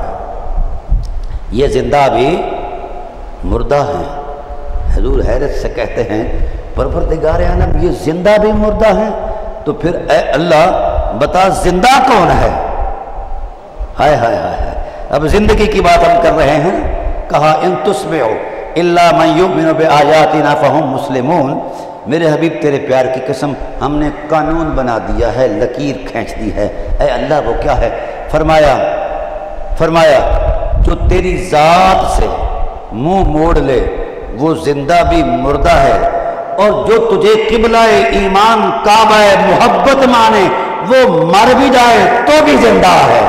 یہ زندہ بھی مردہ ہیں۔ حضور حیرت سے کہتے ہیں پروردگار عالم یہ زندہ بھی مردہ ہیں، تو پھر اے اللہ بتا زندہ کون ہے؟ ہائے ہائے ہائے، اب زندگی کی بات ہم کر رہے ہیں، کہا ان تسمعوا الا من یؤمن بآیاتنا فہم مسلمون، میرے حبیب تیرے پیار کی قسم ہم نے قانون بنا دیا ہے، لکیر کھینچ دی ہے۔ اے اللہ وہ کیا ہے؟ فرمایا فرمایا جو تیری ذات سے منہ موڑ لے وہ زندہ بھی مردہ ہے، اور جو تجھے قبلہ ایمان کعبہ محبت مانے وہ مر بھی جائے تو بھی زندہ ہے۔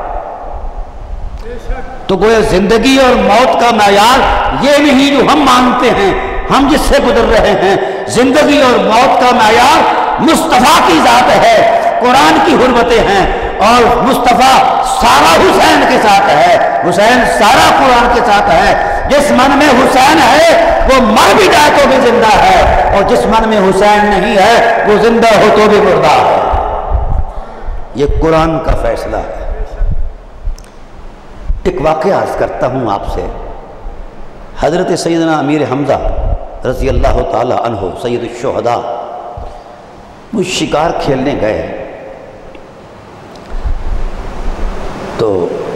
تو گویا زندگی اور موت کا معیار یہ نہیں جو ہم مانتے ہیں، ہم جس سے گزر رہے ہیں۔ زندگی اور موت کا معیار مصطفیٰ کی ذات ہے، قرآن کی حرمتیں ہیں، اور مصطفیٰ سارا حسین کے ساتھ ہے، حسین سارا قرآن کے ساتھ ہے۔ جس من میں حسین ہے وہ مر بھی جائے تو بھی زندہ ہے، اور جس من میں حسین نہیں ہے وہ زندہ ہو تو بھی مردہ ہے۔ یہ قرآن کا فیصلہ ہے۔ ایک واقعہ عرض کرتا ہوں آپ سے۔ حضرت سیدنا امیر حمزہ رضی اللہ تعالی عنہ سید الشہداء وہ شکار کھیلنے گئے تو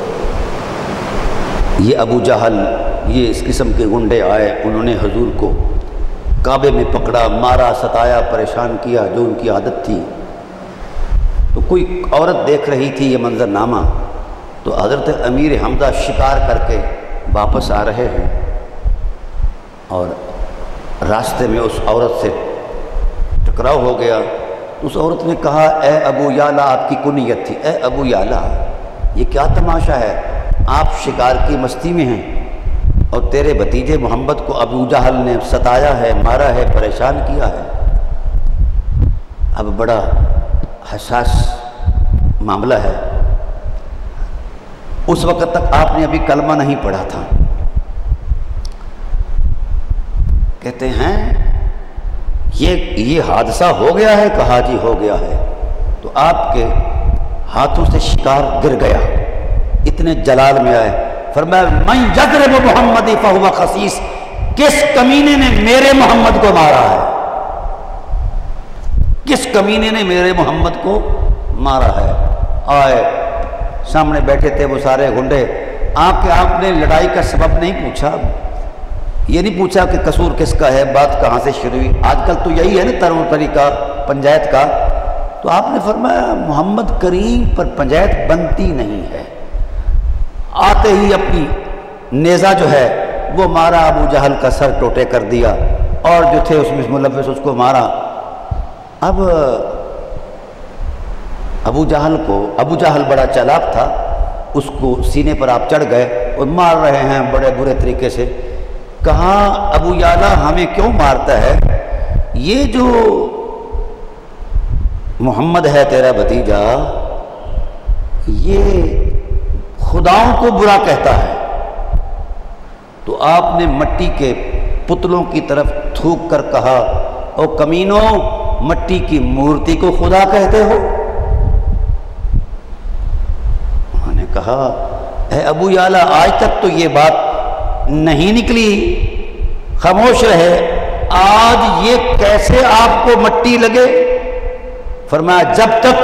یہ ابو جہل، یہ اس قسم کے گنڈے آئے، انہوں نے حضور کو کعبے میں پکڑا، مارا، ستایا، پریشان کیا جو ان کی عادت تھی۔ تو کوئی عورت دیکھ رہی تھی یہ منظرنامہ، تو حضرت امیر حمزہ شکار کر کے واپس آ رہے ہیں، اور راستے میں اس عورت سے ٹکراؤ ہو گیا۔ اس عورت نے کہا اے ابو یعلا، آپ کی کنیت تھی، اے ابو یعلا یہ کیا تماشا ہے؟ آپ شکار کی مستی میں ہیں اور تیرے بھتیجے محمد کو ابو جہل نے ستایا ہے، مارا ہے، پریشان کیا ہے۔ اب بڑا حساس معاملہ ہے۔ اس وقت تک آپ نے ابھی کلمہ نہیں پڑھا تھا۔ کہتے ہیں یہ یہ حادثہ ہو گیا ہے؟ کہا جی ہو گیا ہے۔ تو آپ کے ہاتھوں سے شکار گر گیا، اتنے جلال میں آئے، فرمایا من یضرب محمد فہو خسیس، کس کمینے نے میرے محمد کو مارا ہے؟ کس کمینے نے میرے محمد کو مارا ہے؟ آئے سامنے بیٹھے تھے وہ سارے گنڈے۔ آپ کے آپ نے لڑائی کا سبب نہیں پوچھا، یہ نہیں پوچھا کہ قصور کس کا ہے، بات کہاں سے شروع ہوئی۔ آج کل تو یہی ہے نا طرز طریقہ پنجایت کا۔ تو آپ نے فرمایا محمد کریم پر پنجایت بنتی نہیں ہے۔ آتے ہی اپنی نیزہ جو ہے وہ مارا، ابو جہل کا سر ٹوٹے کر دیا، اور جو تھے اس میں ملوث اس کو مارا۔ اب ابو جہل کو ابو جہل بڑا چالاک تھا، اس کو سینے پر آپ چڑھ گئے اور مار رہے ہیں بڑے برے طریقے سے۔ کہا ابو یعلا ہمیں کیوں مارتا ہے؟ یہ جو محمد ہے تیرا بھتیجا، یہ خداؤں کو برا کہتا ہے۔ تو آپ نے مٹی کے پتلوں کی طرف تھوک کر کہا او کمینوں، مٹی کی مورتی کو خدا کہتے ہو؟ انہوں نے کہا اے ابو یعلا آج تک تو یہ بات نہیں نکلی، خاموش رہے، آج یہ کیسے آپ کو مٹی لگے؟ فرمایا جب تک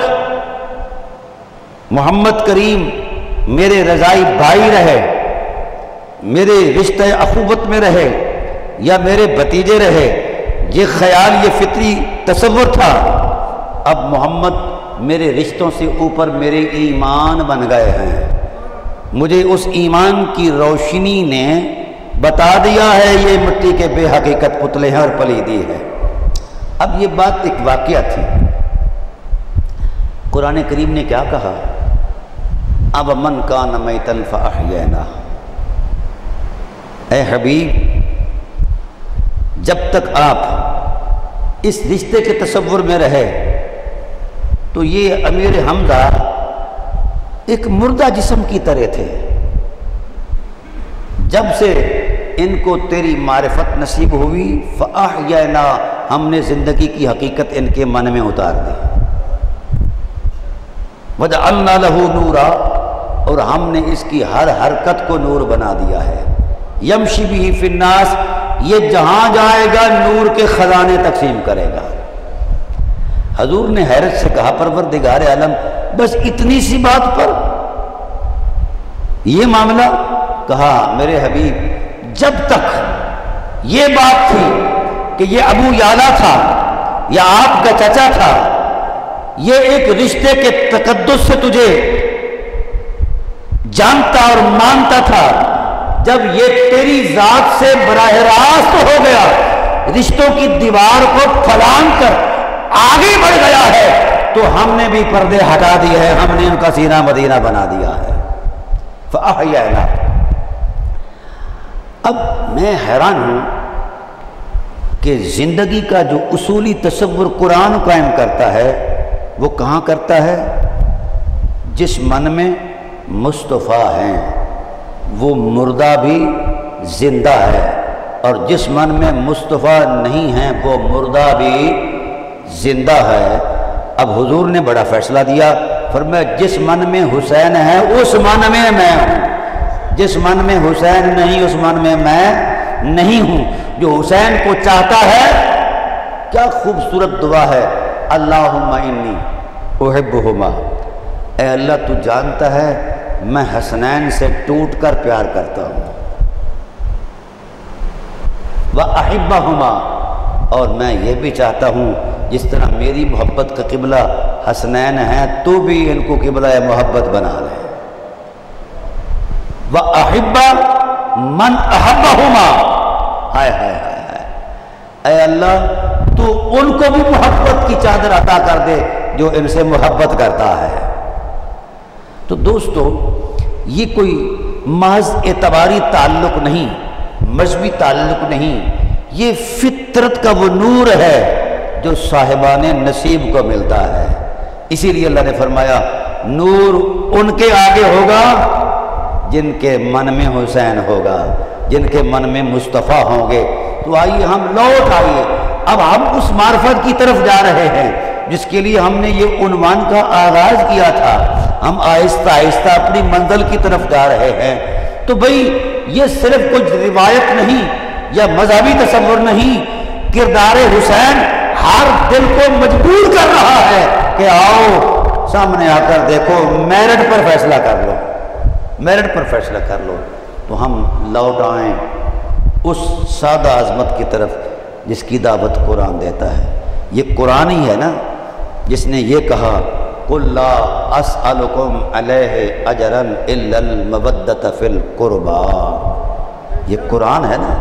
محمد کریم میرے رضائی بھائی رہے، میرے رشتہ اخوت میں رہے، یا میرے بھتیجے رہے، یہ خیال یہ فطری تصور تھا۔ اب محمد میرے رشتوں سے اوپر میرے ایمان بن گئے ہیں، مجھے اس ایمان کی روشنی نے بتا دیا ہے یہ مٹی کے بے حقیقت پتلے ہیں اور پلیدی ہے۔ اب یہ بات ایک واقعہ تھی۔ قرآن کریم نے کیا کہا؟ اب من کان میتا فاحیینہ، اے حبیب جب تک آپ اس رشتے کے تصور میں رہے تو یہ امیر حمزہ ایک مردہ جسم کی طرح تھے۔ جب سے ان کو تیری معرفت نصیب ہوئی فاحیینا، ہم نے زندگی کی حقیقت ان کے من میں اتار دی۔ وجعلنا لہ نورا، اور ہم نے اس کی ہر حرکت کو نور بنا دیا ہے۔ یمشی بہ فی الناس، یہ جہاں جائے گا نور کے خزانے تقسیم کرے گا۔ حضور نے حیرت سے کہا پروردگار عالم بس اتنی سی بات پر یہ معاملہ؟ کہا میرے حبیب جب تک یہ بات تھی کہ یہ ابو یالا تھا یا آپ کا چچا تھا، یہ ایک رشتے کے تقدس سے تجھے جانتا اور مانتا تھا، جب یہ تیری ذات سے براہ راست ہو گیا، رشتوں کی دیوار کو پھلانگ کر آگے بڑھ گیا ہے، تو ہم نے بھی پردے ہٹا دیے ہیں، ہم نے ان کا سینہ مدینہ بنا دیا ہے۔ فأحیینا۔ اب میں حیران ہوں کہ زندگی کا جو اصولی تصور قرآن قائم کرتا ہے وہ کہاں کرتا ہے؟ جس من میں مصطفیٰ ہیں وہ مردہ بھی زندہ ہے، اور جس من میں مصطفیٰ نہیں ہیں وہ مردہ بھی زندہ ہے۔ اب حضور نے بڑا فیصلہ دیا، فرمایا جس من میں حسین ہے اس من میں میں ہوں، جس من میں حسین نہیں اس من میں میں نہیں ہوں۔ جو حسین کو چاہتا ہے، کیا خوبصورت دعا ہے، اللہم انی احبہما، اے اللہ تو جانتا ہے میں حسنین سے ٹوٹ کر پیار کرتا ہوں، وَأَحِبَّهُمَا، اور میں یہ بھی چاہتا ہوں جس طرح میری محبت کا قبلہ حسنین ہے تو بھی ان کو قبلہ محبت بنا لے، وَأَحِبَّ مَنْ أَحَبَّهُمَا، ہائے ہائے ہائے ہائے، اے اللہ تو ان کو بھی محبت کی چادر عطا کر دے جو ان سے محبت کرتا ہے۔ تو دوستو یہ کوئی محض اعتباری تعلق نہیں، مذہبی تعلق نہیں، یہ فطرت کا وہ نور ہے جو صاحبان نصیب کو ملتا ہے۔ اسی لیے اللہ نے فرمایا نور ان کے آگے ہوگا جن کے من میں حسین ہوگا، جن کے من میں مصطفیٰ ہوں گے۔ تو آئیے ہم لوٹ آئیے، اب ہم اس معرفت کی طرف جا رہے ہیں جس کے لیے ہم نے یہ عنوان کا آغاز کیا تھا، ہم آہستہ آہستہ اپنی منزل کی طرف جا رہے ہیں۔ تو بھئی یہ صرف کچھ روایت نہیں یا مذہبی تصور نہیں، کردار حسین ہر دل کو مجبور کر رہا ہے کہ آؤ سامنے آ کر دیکھو، میرٹ پر فیصلہ کر لو، میرٹ پر فیصلہ کر لو۔ تو ہم لوٹ آئیں اس سادہ عظمت کی طرف جس کی دعوت قرآن دیتا ہے۔ یہ قرآن ہی ہے نا جس نے یہ کہا قُلْ لَا أَسْأَلُكُمْ عَلَيْهِ أَجْرًا إِلَّا الْمَوَدَّةَ فِي الْقُرْبَى، یہ قرآن ہے نا۔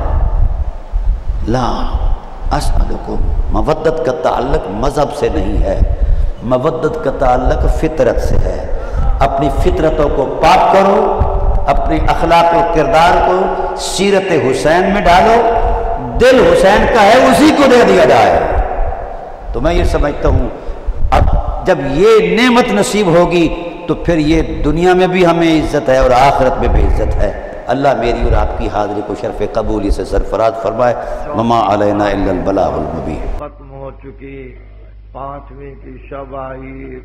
لا أَسْأَلُكُمْ، مودت کا تعلق مذہب سے نہیں ہے، مودت کا تعلق فطرت سے ہے۔ اپنی فطرتوں کو پاک کرو، اپنی اخلاق و کردار کو سیرت حسین میں ڈالو، دل حسین کا ہے اسی کو دے دیا جائے۔ تو میں یہ سمجھتا ہوں اب جب یہ نعمت نصیب ہوگی تو پھر یہ دنیا میں بھی ہمیں عزت ہے اور آخرت میں بھی عزت ہے۔ اللہ میری اور آپ کی حاضری کو شرف قبولی سے سرفراز فرمائے۔ وما علینا الا البلاغ المبین۔ ختم ہو چکی پانچویں کی شب آئی،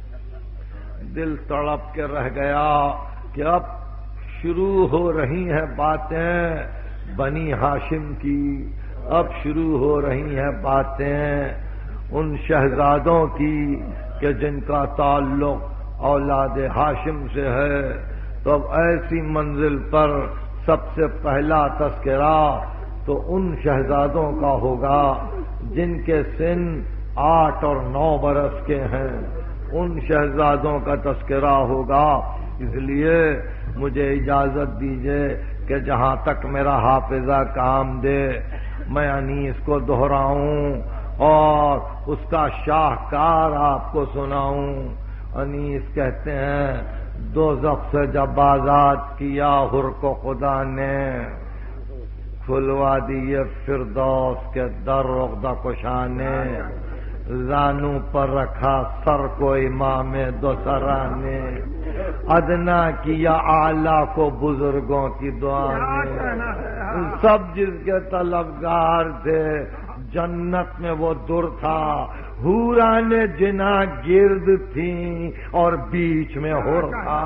دل تڑپ کے رہ گیا کہ اب شروع ہو رہی ہیں باتیں بنی ہاشم کی، اب شروع ہو رہی ہیں باتیں ان شہزادوں کی کہ جن کا تعلق اولاد ہاشم سے ہے۔ تو اب ایسی منزل پر سب سے پہلا تذکرہ تو ان شہزادوں کا ہوگا جن کے سن آٹھ اور نو برس کے ہیں، ان شہزادوں کا تذکرہ ہوگا۔ اس لیے مجھے اجازت دیجیے کہ جہاں تک میرا حافظہ کام دے میں انیس کو دہراؤں اور اس کا شاہکار آپ کو سناؤں۔ انیس کہتے ہیں دوزخ سے جب آزاد کیا حر کو خدا نے، کھلوا دیے فردوس کے در عقدہ کشا نے، زانو پر رکھا سر کو امام دو سرا نے، ادنا کیا اعلیٰ کو بزرگوں کی دعا نے، سب جس کے طلبگار تھے جنت میں وہ در تھا، حوران جنا گرد تھیں اور بیچ میں حر تھا۔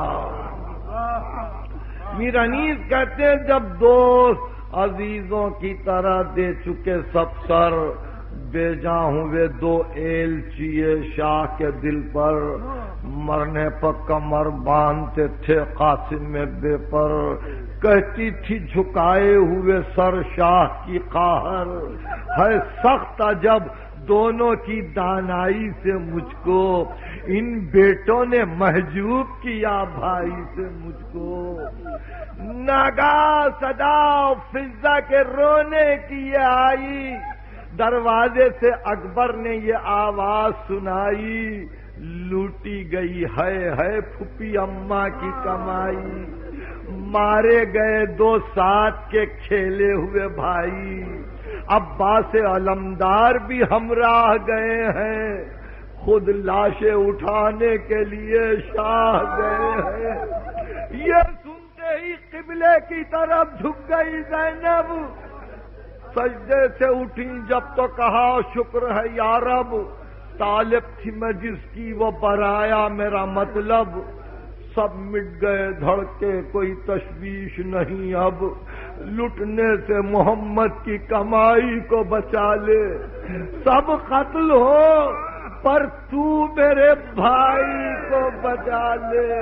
میر انیس کہتے ہیں جب دوست عزیزوں کی طرح دے چکے سب سر، بے جاں ہوئے دو ایل چیے شاہ کے دل پر، مرنے پر کمر باندھتے تھے قاسم میں بے پر، کہتی تھی جھکائے ہوئے سر شاہ کی قہر ہے سخت عجب دونوں کی دانائی سے مجھ کو ان بیٹوں نے محجوب کیا بھائی سے مجھ کو ناگا صدا فضا کے رونے کی یہ آئی دروازے سے اکبر نے یہ آواز سنائی لوٹی گئی ہے ہے پھپھی اماں کی کمائی مارے گئے دو ساتھ کے کھیلے ہوئے بھائی عباس علمدار بھی ہمراہ گئے ہیں خود لاشیں اٹھانے کے لیے شاہ گئے ہیں یہ سنتے ہی قبلے کی طرف جھک گئی زینب سجدے سے اٹھی جب تو کہا شکر ہے یا رب طالب تھی میں جس کی وہ برایا میرا مطلب سب مٹ گئے دھڑکے کوئی تشویش نہیں اب لٹنے سے محمد کی کمائی کو بچا لے سب قتل ہو پر تو میرے بھائی کو بچا لے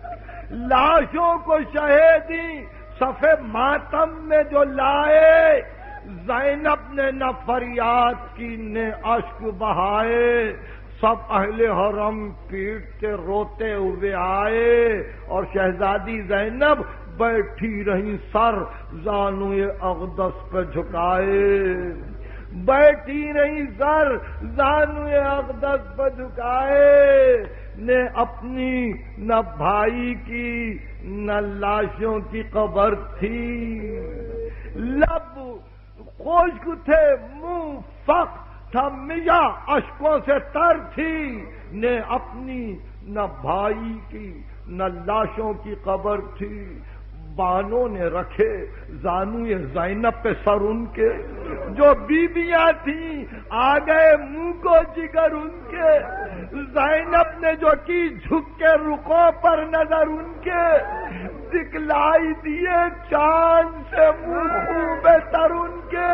لاشوں کو شہیدی صفے ماتم میں جو لائے زینب نے نہ فریاد کی نے اشک بہائے سب اہل حرم پیٹتے روتے ہوئے آئے اور شہزادی زینب بیٹھی رہی سر زانوئے اقدس پہ جھکائے بیٹھی رہی سر زانوئے اقدس پہ جھکائے نے اپنی نہ بھائی کی نہ لاشوں کی قبر تھی لب خشک تھے منہ فق تھا میا اشکوں سے تر تھی نے اپنی نہ بھائی کی نہ لاشوں کی قبر تھی بانوں نے رکھے زانوئے زینب پہ سر ان کے جو بیویاں تھیں آ گئے منہ کو جگر ان کے زینب نے جو کی جھک کے رکوں پر نظر ان کے دکھلائی دیے چاند سے منہ خوب تر ان کے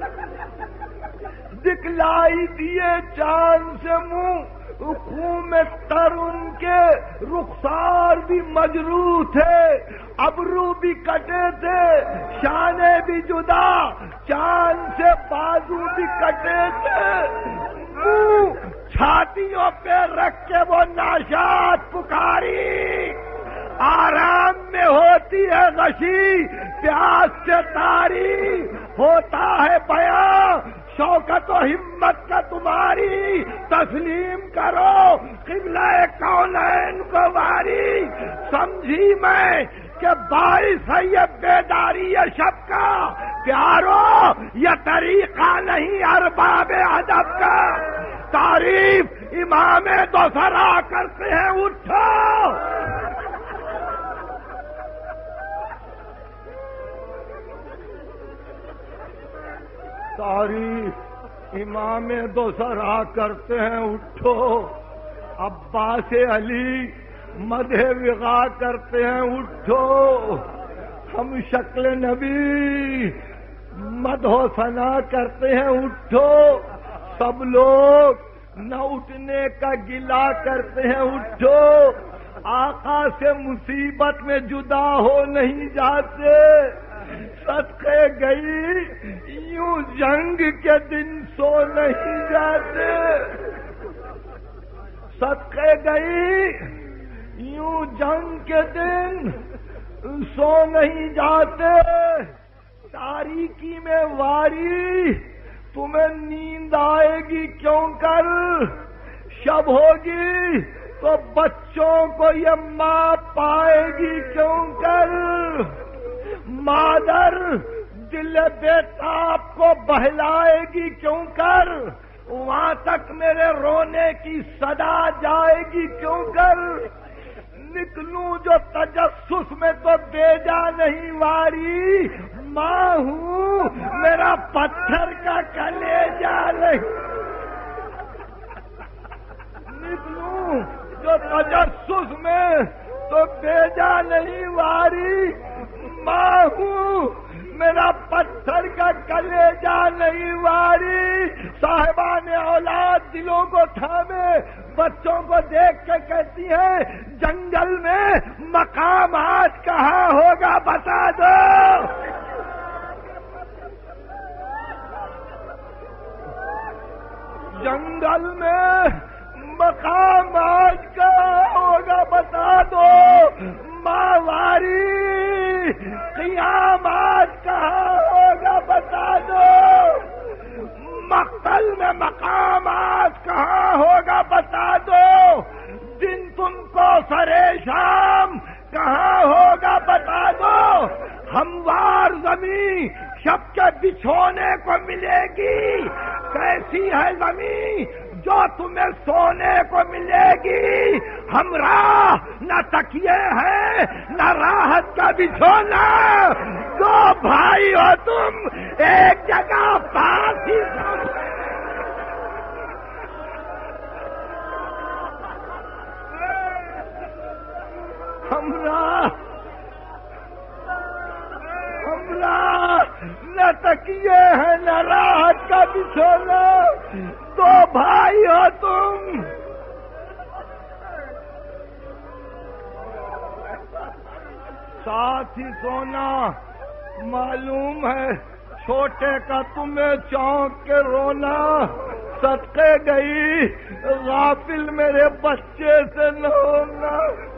دکھلائی دیے چاند سے منہ خون میں تر ان کے رخسار بھی مجروح تھے ابرو بھی کٹے تھے شانے بھی جدا چاند سے بازو بھی کٹے تھے منہ چھاتیوں پہ رکھ کے وہ ناشاد پکاری آرام میں ہوتی ہے غشی پیاس سے تاری ہوتا ہے بیان شوکت و ہمت کا تمہاری تسلیم کرو قبلہ کونین کو واری سمجھی میں کہ باعث ہے یہ بیداری شب کا پیارو یہ طریقہ نہیں ارباب ادب کا تعریف امام دوسرا کرتے ہیں اٹھو تعریف امام دوسرا کرتے ہیں اٹھو عباس علی مدح وغا کرتے ہیں اٹھو ہم شکل نبی مدح و ثنا کرتے ہیں اٹھو سب لوگ نہ اٹھنے کا گلہ کرتے ہیں اٹھو آقا سے مصیبت میں جدا ہو نہیں جاتے صدقے گئی یوں جنگ کے دن سو نہیں جاتے صدقے گئی یوں جنگ کے دن سو نہیں جاتے تاریکی میں واری تمہیں نیند آئے گی کیوں کر شب ہوگی تو بچوں کو یہ ماں پائے گی کیوں کر مادر دل بیتاب کو بہلائے گی کیوں کر وہاں تک میرے رونے کی صدا جائے گی کیوں کر نکلوں جو تجسس میں تو بیجا نہیں واری ماں ہوں میرا پتھر کا کلیجا نہیں نکلوں جو تجسس میں تو بیجا نہیں واری ماں ہوں میرا پتھر کا کلیجا نہیں واری صاحبان اولاد دلوں کو تھامے بچوں کو دیکھ کے کہتی ہے جنگل میں مقام آج کہاں ہوگا بتا دو. جنگل میں مقام آج کہاں ہوگا بتا دو. ماواری قیام آج کہاں ہوگا بتا دو. مقتل میں مقام آج کہاں ہوگا بتا دو. دن تم کو سرے شام کہاں ہوگا بتا دو. ہموار زمین شب کے بچھونے کو ملے گی. کیسی ہے زمین جو تمہیں سونے کو ملے گی. ہمراہ نہ تکیے ہیں نہ راحت کا بچھونا. دو بھائی ہو تم ایک جگہ پاس ہی ہمراہ ہمراہ نہ تکیے ہیں نہ راحت کا بچھونا. دو بھائی ہو تم. ساتھ ہی سونا. معلوم ہے چھوٹے کا تمہیں چونک کے رونا. صدقے گئی غافل میرے بچے سے نہ ہونا.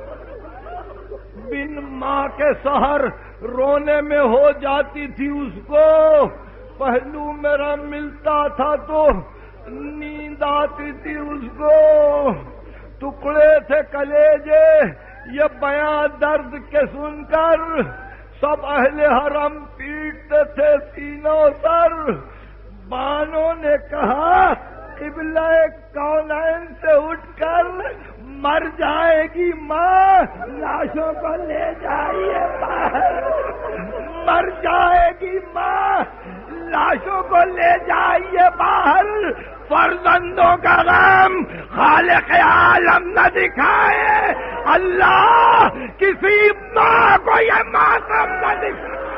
بن ماں کے سحر رونے میں ہو جاتی تھی اس کو. پہلو میرا ملتا تھا تو نیند آتی تھی اس کو. ٹکڑے تھے کلیجے یہ بیان درد کے سن کر. سب اہل حرم پیٹتے تھے سینوں سر. بانوں نے کہا قبلہ کونین سے اٹھ کر مر جائے گی ماں لاشوں کو لے جائیے باہر. مر جائے گی ماں لاشوں کو لے جائیے باہر. فرزندوں کا غم خالق عالم نہ دکھائے. اللہ کسی ماں کو یہ ماتم نہ دکھائے.